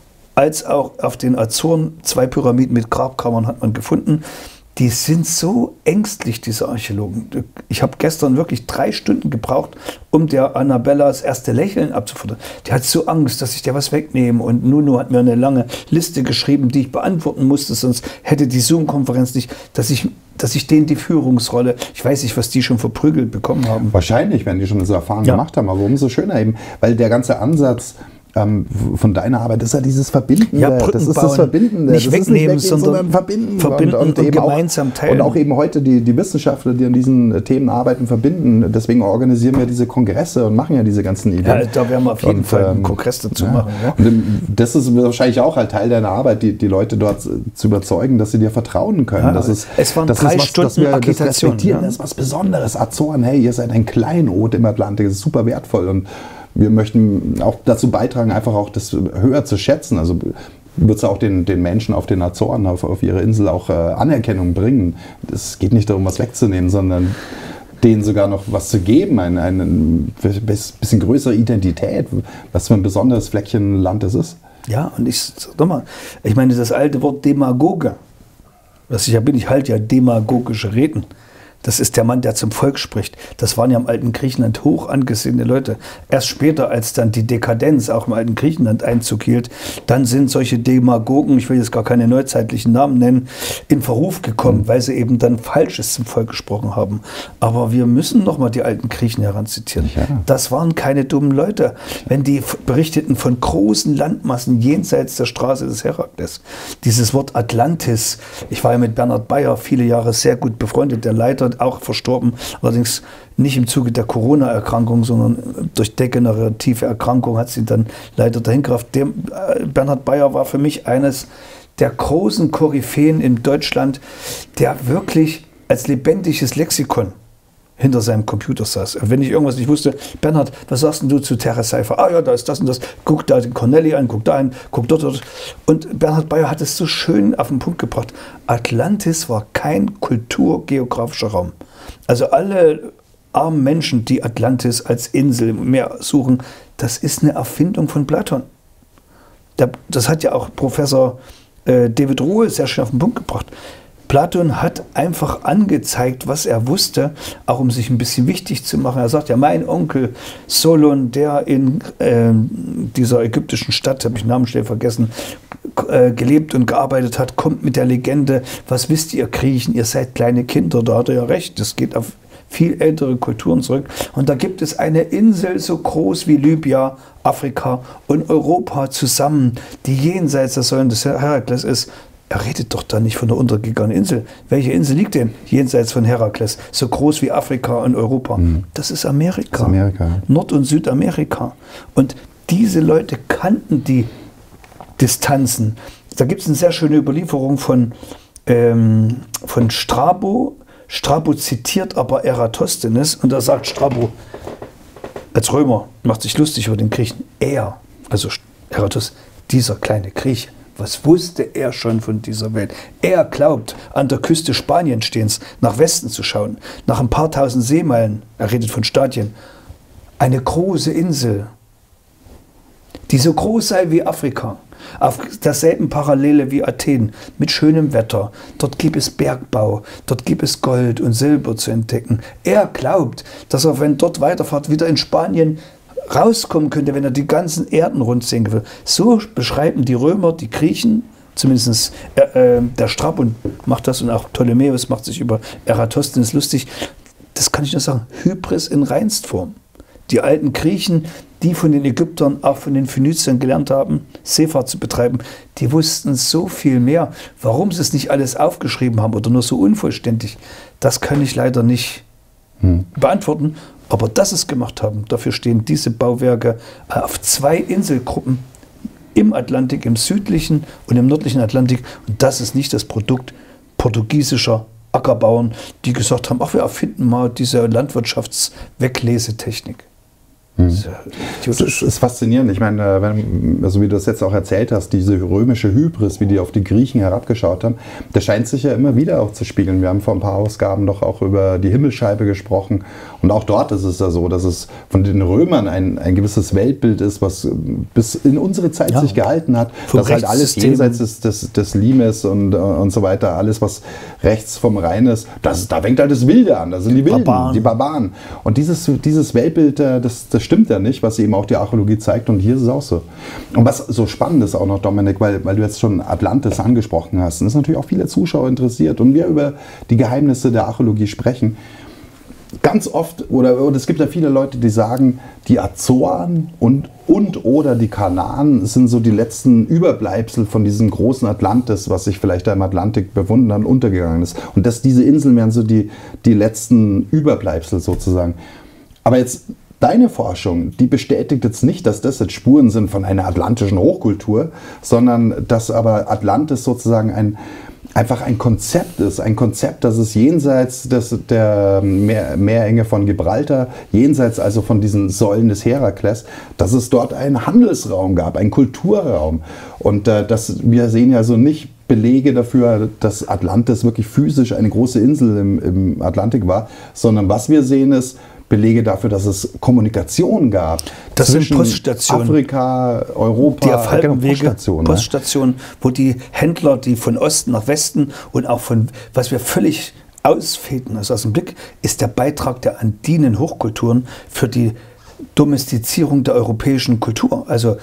als auch auf den Azoren, 2 Pyramiden mit Grabkammern hat man gefunden. Die sind so ängstlich, diese Archäologen. Ich habe gestern wirklich 3 Stunden gebraucht, um der Annabella das erste Lächeln abzufordern. Die hat so Angst, dass ich der was wegnehme. Und Nuno hat mir eine lange Liste geschrieben, die ich beantworten musste, sonst hätte die Zoom-Konferenz nicht, dass ich denen die Führungsrolle, ich weiß nicht, was die schon verprügelt bekommen haben. Wahrscheinlich, wenn die schon so Erfahrungen gemacht haben, aber umso schöner eben, weil der ganze Ansatz von deiner Arbeit ist ja dieses Verbinden. Ja, das ist das Verbinden. Nicht das wegnehmen, ist nicht sondern verbinden und eben gemeinsam teilen. Und auch eben heute die Wissenschaftler, die an diesen Themen arbeiten, verbinden. Deswegen organisieren wir diese Kongresse und machen ja diese ganzen Ideen. Ja, da werden wir auf jeden Fall einen Kongress dazu machen. Ja. Und das ist wahrscheinlich auch halt Teil deiner Arbeit, die Leute dort zu überzeugen, dass sie dir vertrauen können. Ja, es waren 3 Stunden Agitation. Das ist was Besonderes. Azoren, hey, ihr seid ein Kleinod im Atlantik, das ist super wertvoll und wir möchten auch dazu beitragen, einfach auch das höher zu schätzen. Also wird es auch den Menschen auf den Azoren, auf ihre Insel auch Anerkennung bringen. Es geht nicht darum, was wegzunehmen, sondern denen sogar noch was zu geben, eine bisschen größere Identität, was für ein besonderes Fleckchen Land es ist. Ja, und ich meine, das alte Wort Demagoge, was ich ja bin, ich halte ja demagogische Reden. Das ist der Mann, der zum Volk spricht. Das waren ja im alten Griechenland hoch angesehene Leute. Erst später, als dann die Dekadenz auch im alten Griechenland Einzug hielt, dann sind solche Demagogen, ich will jetzt gar keine neuzeitlichen Namen nennen, in Verruf gekommen, weil sie eben dann Falsches zum Volk gesprochen haben. Aber wir müssen nochmal die alten Griechen heranzitieren. Ja. Das waren keine dummen Leute. Wenn die berichteten von großen Landmassen jenseits der Straße des Herakles, dieses Wort Atlantis, ich war ja mit Bernhard Bayer viele Jahre sehr gut befreundet, der Leiter, auch verstorben, allerdings nicht im Zuge der Corona-Erkrankung, sondern durch degenerative Erkrankung hat sie dann leider dahin gerafft. Bernhard Bayer war für mich eines der großen Koryphäen in Deutschland, der wirklich als lebendiges Lexikon hinter seinem Computer saß. Wenn ich irgendwas nicht wusste, Bernhard, was sagst denn du zu Terra Seifer? Ah ja, da ist das und das. Guck da den Corneli an, guck da hin, guck dort. Und Bernhard Bayer hat es so schön auf den Punkt gebracht. Atlantis war kein kulturgeografischer Raum. Also alle armen Menschen, die Atlantis als Insel im Meer suchen, das ist eine Erfindung von Platon. Das hat ja auch Professor David Ruhe sehr schön auf den Punkt gebracht. Platon hat einfach angezeigt, was er wusste, auch um sich ein bisschen wichtig zu machen. Er sagt ja, mein Onkel Solon, der in dieser ägyptischen Stadt, habe ich den Namen schnell vergessen, gelebt und gearbeitet hat, kommt mit der Legende, was wisst ihr Griechen, ihr seid kleine Kinder. Da hat er ja recht, das geht auf viel ältere Kulturen zurück. Und da gibt es eine Insel so groß wie Libya, Afrika und Europa zusammen, die jenseits der Säulen des Herakles ist. Er redet doch da nicht von der untergegangenen Insel. Welche Insel liegt denn jenseits von Herakles? So groß wie Afrika und Europa. Das ist Amerika. Das ist Amerika. Nord- und Südamerika. Und diese Leute kannten die Distanzen. Da gibt es eine sehr schöne Überlieferung von Strabo. Strabo zitiert aber Eratosthenes und da sagt Strabo, als Römer, macht sich lustig über den Griechen. Er, also Eratosthenes, dieser kleine Grieche, was wusste er schon von dieser Welt? Er glaubt, an der Küste Spaniens stehend, nach Westen zu schauen, nach ein paar tausend Seemeilen, er redet von Stadien, eine große Insel, die so groß sei wie Afrika, auf derselben Parallele wie Athen, mit schönem Wetter. Dort gibt es Bergbau, dort gibt es Gold und Silber zu entdecken. Er glaubt, dass er, wenn dort weiterfahrt, wieder in Spanien rauskommen könnte, wenn er die ganzen Erden rund sehen will. So beschreiben die Römer, die Griechen, zumindest der Strabo macht das und auch Ptolemäus macht sich über Eratosthenes lustig. Das kann ich nur sagen, Hybris in Reinstform. Die alten Griechen, die von den Ägyptern, auch von den Phöniziern gelernt haben, Seefahrt zu betreiben, die wussten so viel mehr. Warum sie es nicht alles aufgeschrieben haben oder nur so unvollständig, das kann ich leider nicht beantworten. Aber dass sie es gemacht haben, dafür stehen diese Bauwerke auf 2 Inselgruppen im Atlantik, im südlichen und im nördlichen Atlantik. Und das ist nicht das Produkt portugiesischer Ackerbauern, die gesagt haben, ach, wir erfinden mal diese Landwirtschaftsweglesetechnik. Das ist faszinierend. Ich meine, also wie du das jetzt auch erzählt hast, diese römische Hybris, wie die auf die Griechen herabgeschaut haben, das scheint sich ja immer wieder auch zu spiegeln. Wir haben vor ein paar Ausgaben doch auch über die Himmelsscheibe gesprochen. Und auch dort ist es ja so, dass es von den Römern ein gewisses Weltbild ist, was bis in unsere Zeit sich gehalten hat. Dass halt alles jenseits des Limes und so weiter, alles was rechts vom Rhein ist, da fängt halt das Wilde an. Da sind die Wilden, die Barbaren. Und dieses Weltbild, das stimmt ja nicht, was eben auch die Archäologie zeigt, und hier ist es auch so. Und was so spannend ist auch noch, Dominik, weil du jetzt schon Atlantis angesprochen hast, und das natürlich auch viele Zuschauer interessiert und wir über die Geheimnisse der Archäologie sprechen, ganz oft, oder es gibt ja viele Leute, die sagen, die Azoren und oder die Kanaren sind so die letzten Überbleibsel von diesem großen Atlantis, was sich vielleicht da im Atlantik befunden hat und untergegangen ist. Und dass diese Inseln wären so die letzten Überbleibsel sozusagen. Aber jetzt deine Forschung, die bestätigt jetzt nicht, dass das jetzt Spuren sind von einer atlantischen Hochkultur, sondern dass aber Atlantis sozusagen einfach ein Konzept ist. Ein Konzept, das es jenseits der Meerenge von Gibraltar, jenseits also von diesen Säulen des Herakles, dass es dort einen Handelsraum gab, einen Kulturraum. Und wir sehen ja so nicht Belege dafür, dass Atlantis wirklich physisch eine große Insel im Atlantik war, sondern was wir sehen ist, Belege dafür, dass es Kommunikation gab. Das sind Poststationen. Afrika, Europa, die auf halbem Wege, Poststationen, wo die Händler, die von Osten nach Westen und auch von, was wir völlig ausfäden, also aus dem Blick, ist der Beitrag der andinen Hochkulturen für die Domestizierung der europäischen Kultur. Also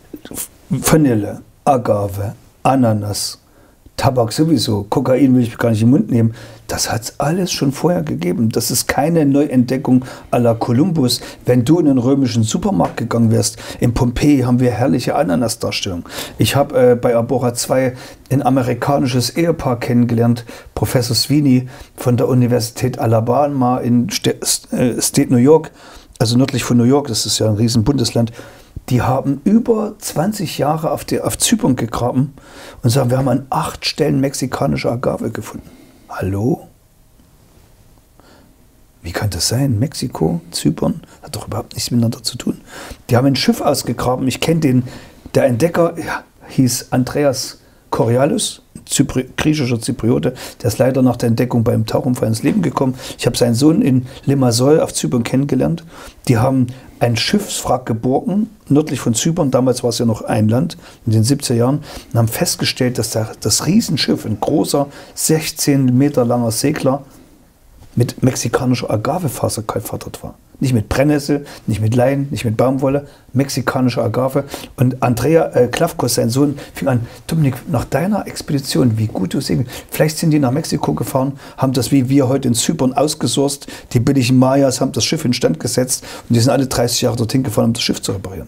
Vanille, Agave, Ananas, Tabak sowieso, Kokain will ich gar nicht im Mund nehmen. Das hat es alles schon vorher gegeben. Das ist keine Neuentdeckung à la Kolumbus. Wenn du in einen römischen Supermarkt gegangen wärst, in Pompeji haben wir herrliche Ananasdarstellungen. Ich habe bei Abora 2 ein amerikanisches Ehepaar kennengelernt, Professor Sweeney von der Universität Alabama in State New York, also nördlich von New York, das ist ja ein riesen Bundesland. Die haben über 20 Jahre auf Zypern gegraben und sagen, wir haben an 8 Stellen mexikanische Agave gefunden. Hallo? Wie kann das sein? Mexiko, Zypern, hat doch überhaupt nichts miteinander zu tun. Die haben ein Schiff ausgegraben. Ich kenne der Entdecker, hieß Andreas Coriolis, griechischer Zypriote, der ist leider nach der Entdeckung beim Tauchunfall ins Leben gekommen. Ich habe seinen Sohn in Limassol auf Zypern kennengelernt. Die haben ein Schiffswrack geborgen, nördlich von Zypern, damals war es ja noch ein Land, in den 70er Jahren, und haben festgestellt, dass das Riesenschiff, ein großer, 16 Meter langer Segler, mit mexikanischer Agavefaser kalfatert war. Nicht mit Brennnessel, nicht mit Lein, nicht mit Baumwolle, mexikanische Agave. Und Andrea Klavkos, sein Sohn, fing an, Dominik, nach deiner Expedition, wie gut du segeln, vielleicht sind die nach Mexiko gefahren, haben das wie wir heute in Zypern ausgesourced, die billigen Mayas haben das Schiff instand gesetzt und die sind alle 30 Jahre dorthin gefahren, um das Schiff zu reparieren.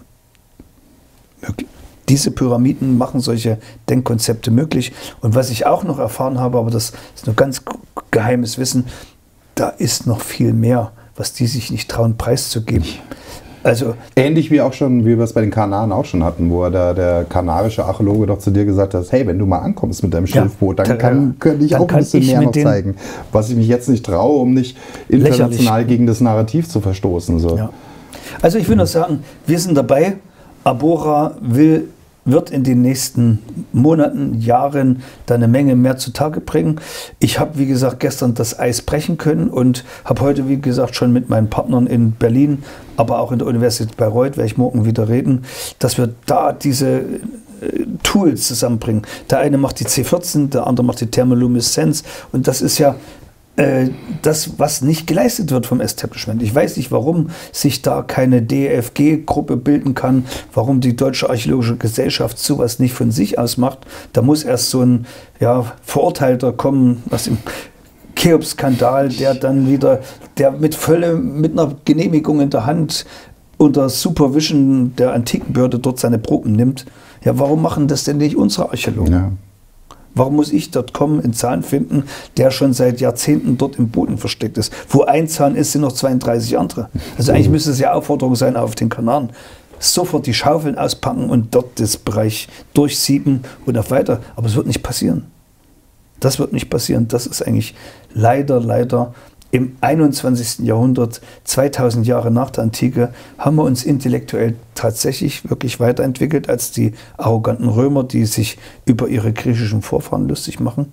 Diese Pyramiden machen solche Denkkonzepte möglich. Und was ich auch noch erfahren habe, aber das ist nur ganz geheimes Wissen, da ist noch viel mehr, was die sich nicht trauen, preiszugeben. Also ähnlich wie wir es bei den Kanaren auch schon hatten, wo der kanarische Archäologe doch zu dir gesagt hat, hey, wenn du mal ankommst mit deinem Schiffboot, dann könnte ich auch ein bisschen mehr noch zeigen, was ich mich jetzt nicht traue, um nicht international gegen das Narrativ zu verstoßen. So. Ja. Also ich will nur sagen, wir sind dabei, Abora wird in den nächsten Monaten, Jahren da eine Menge mehr zutage bringen. Ich habe, wie gesagt, gestern das Eis brechen können und habe heute, wie gesagt, schon mit meinen Partnern in Berlin, aber auch in der Universität Bayreuth, werde ich morgen wieder reden, dass wir da diese Tools zusammenbringen. Der eine macht die C14, der andere macht die Thermolumineszenz und das ist ja das, was nicht geleistet wird vom Establishment. Ich weiß nicht, warum sich da keine DFG-Gruppe bilden kann, warum die Deutsche Archäologische Gesellschaft sowas nicht von sich aus macht. Da muss erst so ein Verurteilter kommen, was im Cheops-Skandal, der dann wieder, der mit einer Genehmigung in der Hand unter Supervision der Antikenbehörde dort seine Proben nimmt. Ja, warum machen das denn nicht unsere Archäologen? Ja. Warum muss ich dort kommen, einen Zahn finden, der schon seit Jahrzehnten dort im Boden versteckt ist? Wo ein Zahn ist, sind noch 32 andere. Also eigentlich müsste es ja Aufforderung sein auf den Kanaren. Sofort die Schaufeln auspacken und dort das Bereich durchsieben und auch weiter. Aber es wird nicht passieren. Das wird nicht passieren. Das ist eigentlich leider im 21. Jahrhundert, 2000 Jahre nach der Antike, haben wir uns intellektuell tatsächlich wirklich weiterentwickelt als die arroganten Römer, die sich über ihre griechischen Vorfahren lustig machen.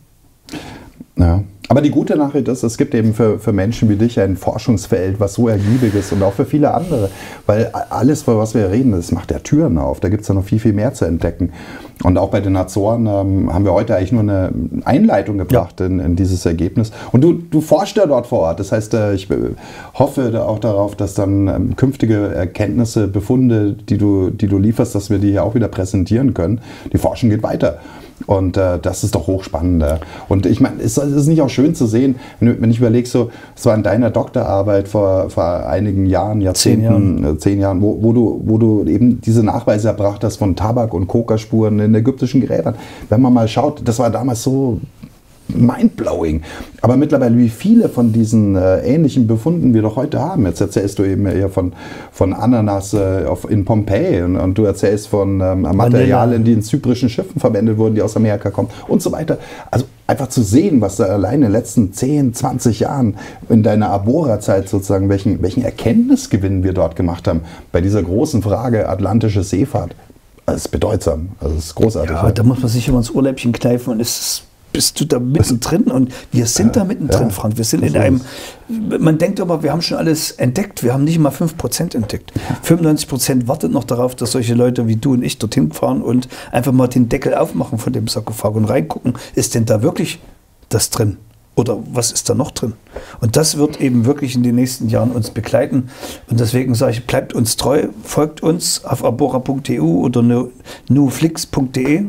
Ja. Aber die gute Nachricht ist, es gibt eben für Menschen wie dich ein Forschungsfeld, was so ergiebig ist und auch für viele andere. Weil alles, über was wir reden, das macht ja Türen auf. Da gibt es ja noch viel mehr zu entdecken. Und auch bei den Azoren haben wir heute eigentlich nur eine Einleitung gebracht in dieses Ergebnis. Und du forschst ja dort vor Ort. Das heißt, ich hoffe auch darauf, dass dann künftige Erkenntnisse, Befunde, die du lieferst, dass wir die hier auch wieder präsentieren können. Die Forschung geht weiter. Und das ist doch hochspannend. Und ich meine, es ist nicht auch schön zu sehen, wenn ich überlege, so, es war in deiner Doktorarbeit vor einigen Jahren, Jahrzehnten, 10 Jahren, wo du eben diese Nachweise erbracht hast von Tabak- und Kokaspuren in ägyptischen Gräbern. Wenn man mal schaut, das war damals so mindblowing. Aber mittlerweile, wie viele von diesen ähnlichen Befunden wir doch heute haben. Jetzt erzählst du eben eher von Ananas in Pompeji und du erzählst von Materialien, die in zyprischen Schiffen verwendet wurden, die aus Amerika kommen und so weiter. Also einfach zu sehen, was da allein in den letzten 10, 20 Jahren in deiner Abora-Zeit sozusagen, welchen Erkenntnisgewinn wir dort gemacht haben bei dieser großen Frage atlantische Seefahrt. Das ist bedeutsam, also das ist großartig. Ja, da muss man sich immer ins Ohrläppchen kneifen und bist du da mittendrin und wir sind da mittendrin, Frank. Wir sind in einem, man denkt aber, wir haben schon alles entdeckt, wir haben nicht mal 5% entdeckt. 95% wartet noch darauf, dass solche Leute wie du und ich dorthin fahren und einfach mal den Deckel aufmachen von dem Sarkophag und reingucken, ist denn da wirklich das drin? Oder was ist da noch drin? Und das wird eben wirklich in den nächsten Jahren uns begleiten. Und deswegen sage ich, bleibt uns treu, folgt uns auf abora.eu oder newflix.de.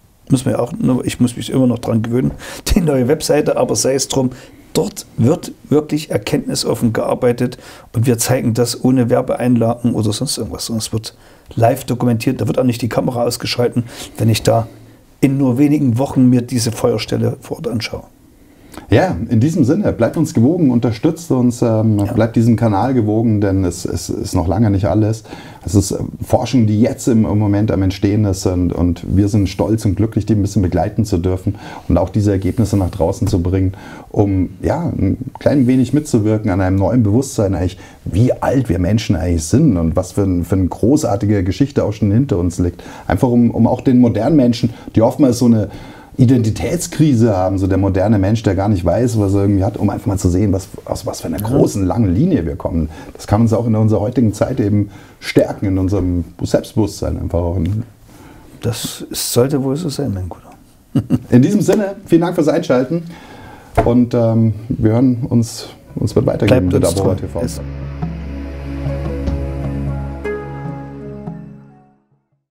Ich muss mich immer noch dran gewöhnen, die neue Webseite, aber sei es drum, dort wird wirklich erkenntnisoffen gearbeitet und wir zeigen das ohne Werbeeinlagen oder sonst irgendwas, sondern es wird live dokumentiert, da wird auch nicht die Kamera ausgeschalten, wenn ich da in nur wenigen Wochen mir diese Feuerstelle vor Ort anschaue. Ja, in diesem Sinne, bleibt uns gewogen, unterstützt uns, bleibt diesem Kanal gewogen, denn es ist noch lange nicht alles. Es ist Forschung, die jetzt im Moment am Entstehen ist und wir sind stolz und glücklich, die ein bisschen begleiten zu dürfen und auch diese Ergebnisse nach draußen zu bringen, um ein klein wenig mitzuwirken an einem neuen Bewusstsein, eigentlich, wie alt wir Menschen eigentlich sind und was für eine großartige Geschichte auch schon hinter uns liegt. Einfach um auch den modernen Menschen, die oftmals so eine Identitätskrise haben, so der moderne Mensch, der gar nicht weiß, was er irgendwie hat, um einfach mal zu sehen, aus was für einer großen, langen Linie wir kommen. Das kann uns auch in unserer heutigen Zeit eben stärken, in unserem Selbstbewusstsein einfach auch. Das sollte wohl so sein, mein Guter. In diesem Sinne, vielen Dank fürs Einschalten und wir hören uns wird weitergehen mit Abora TV.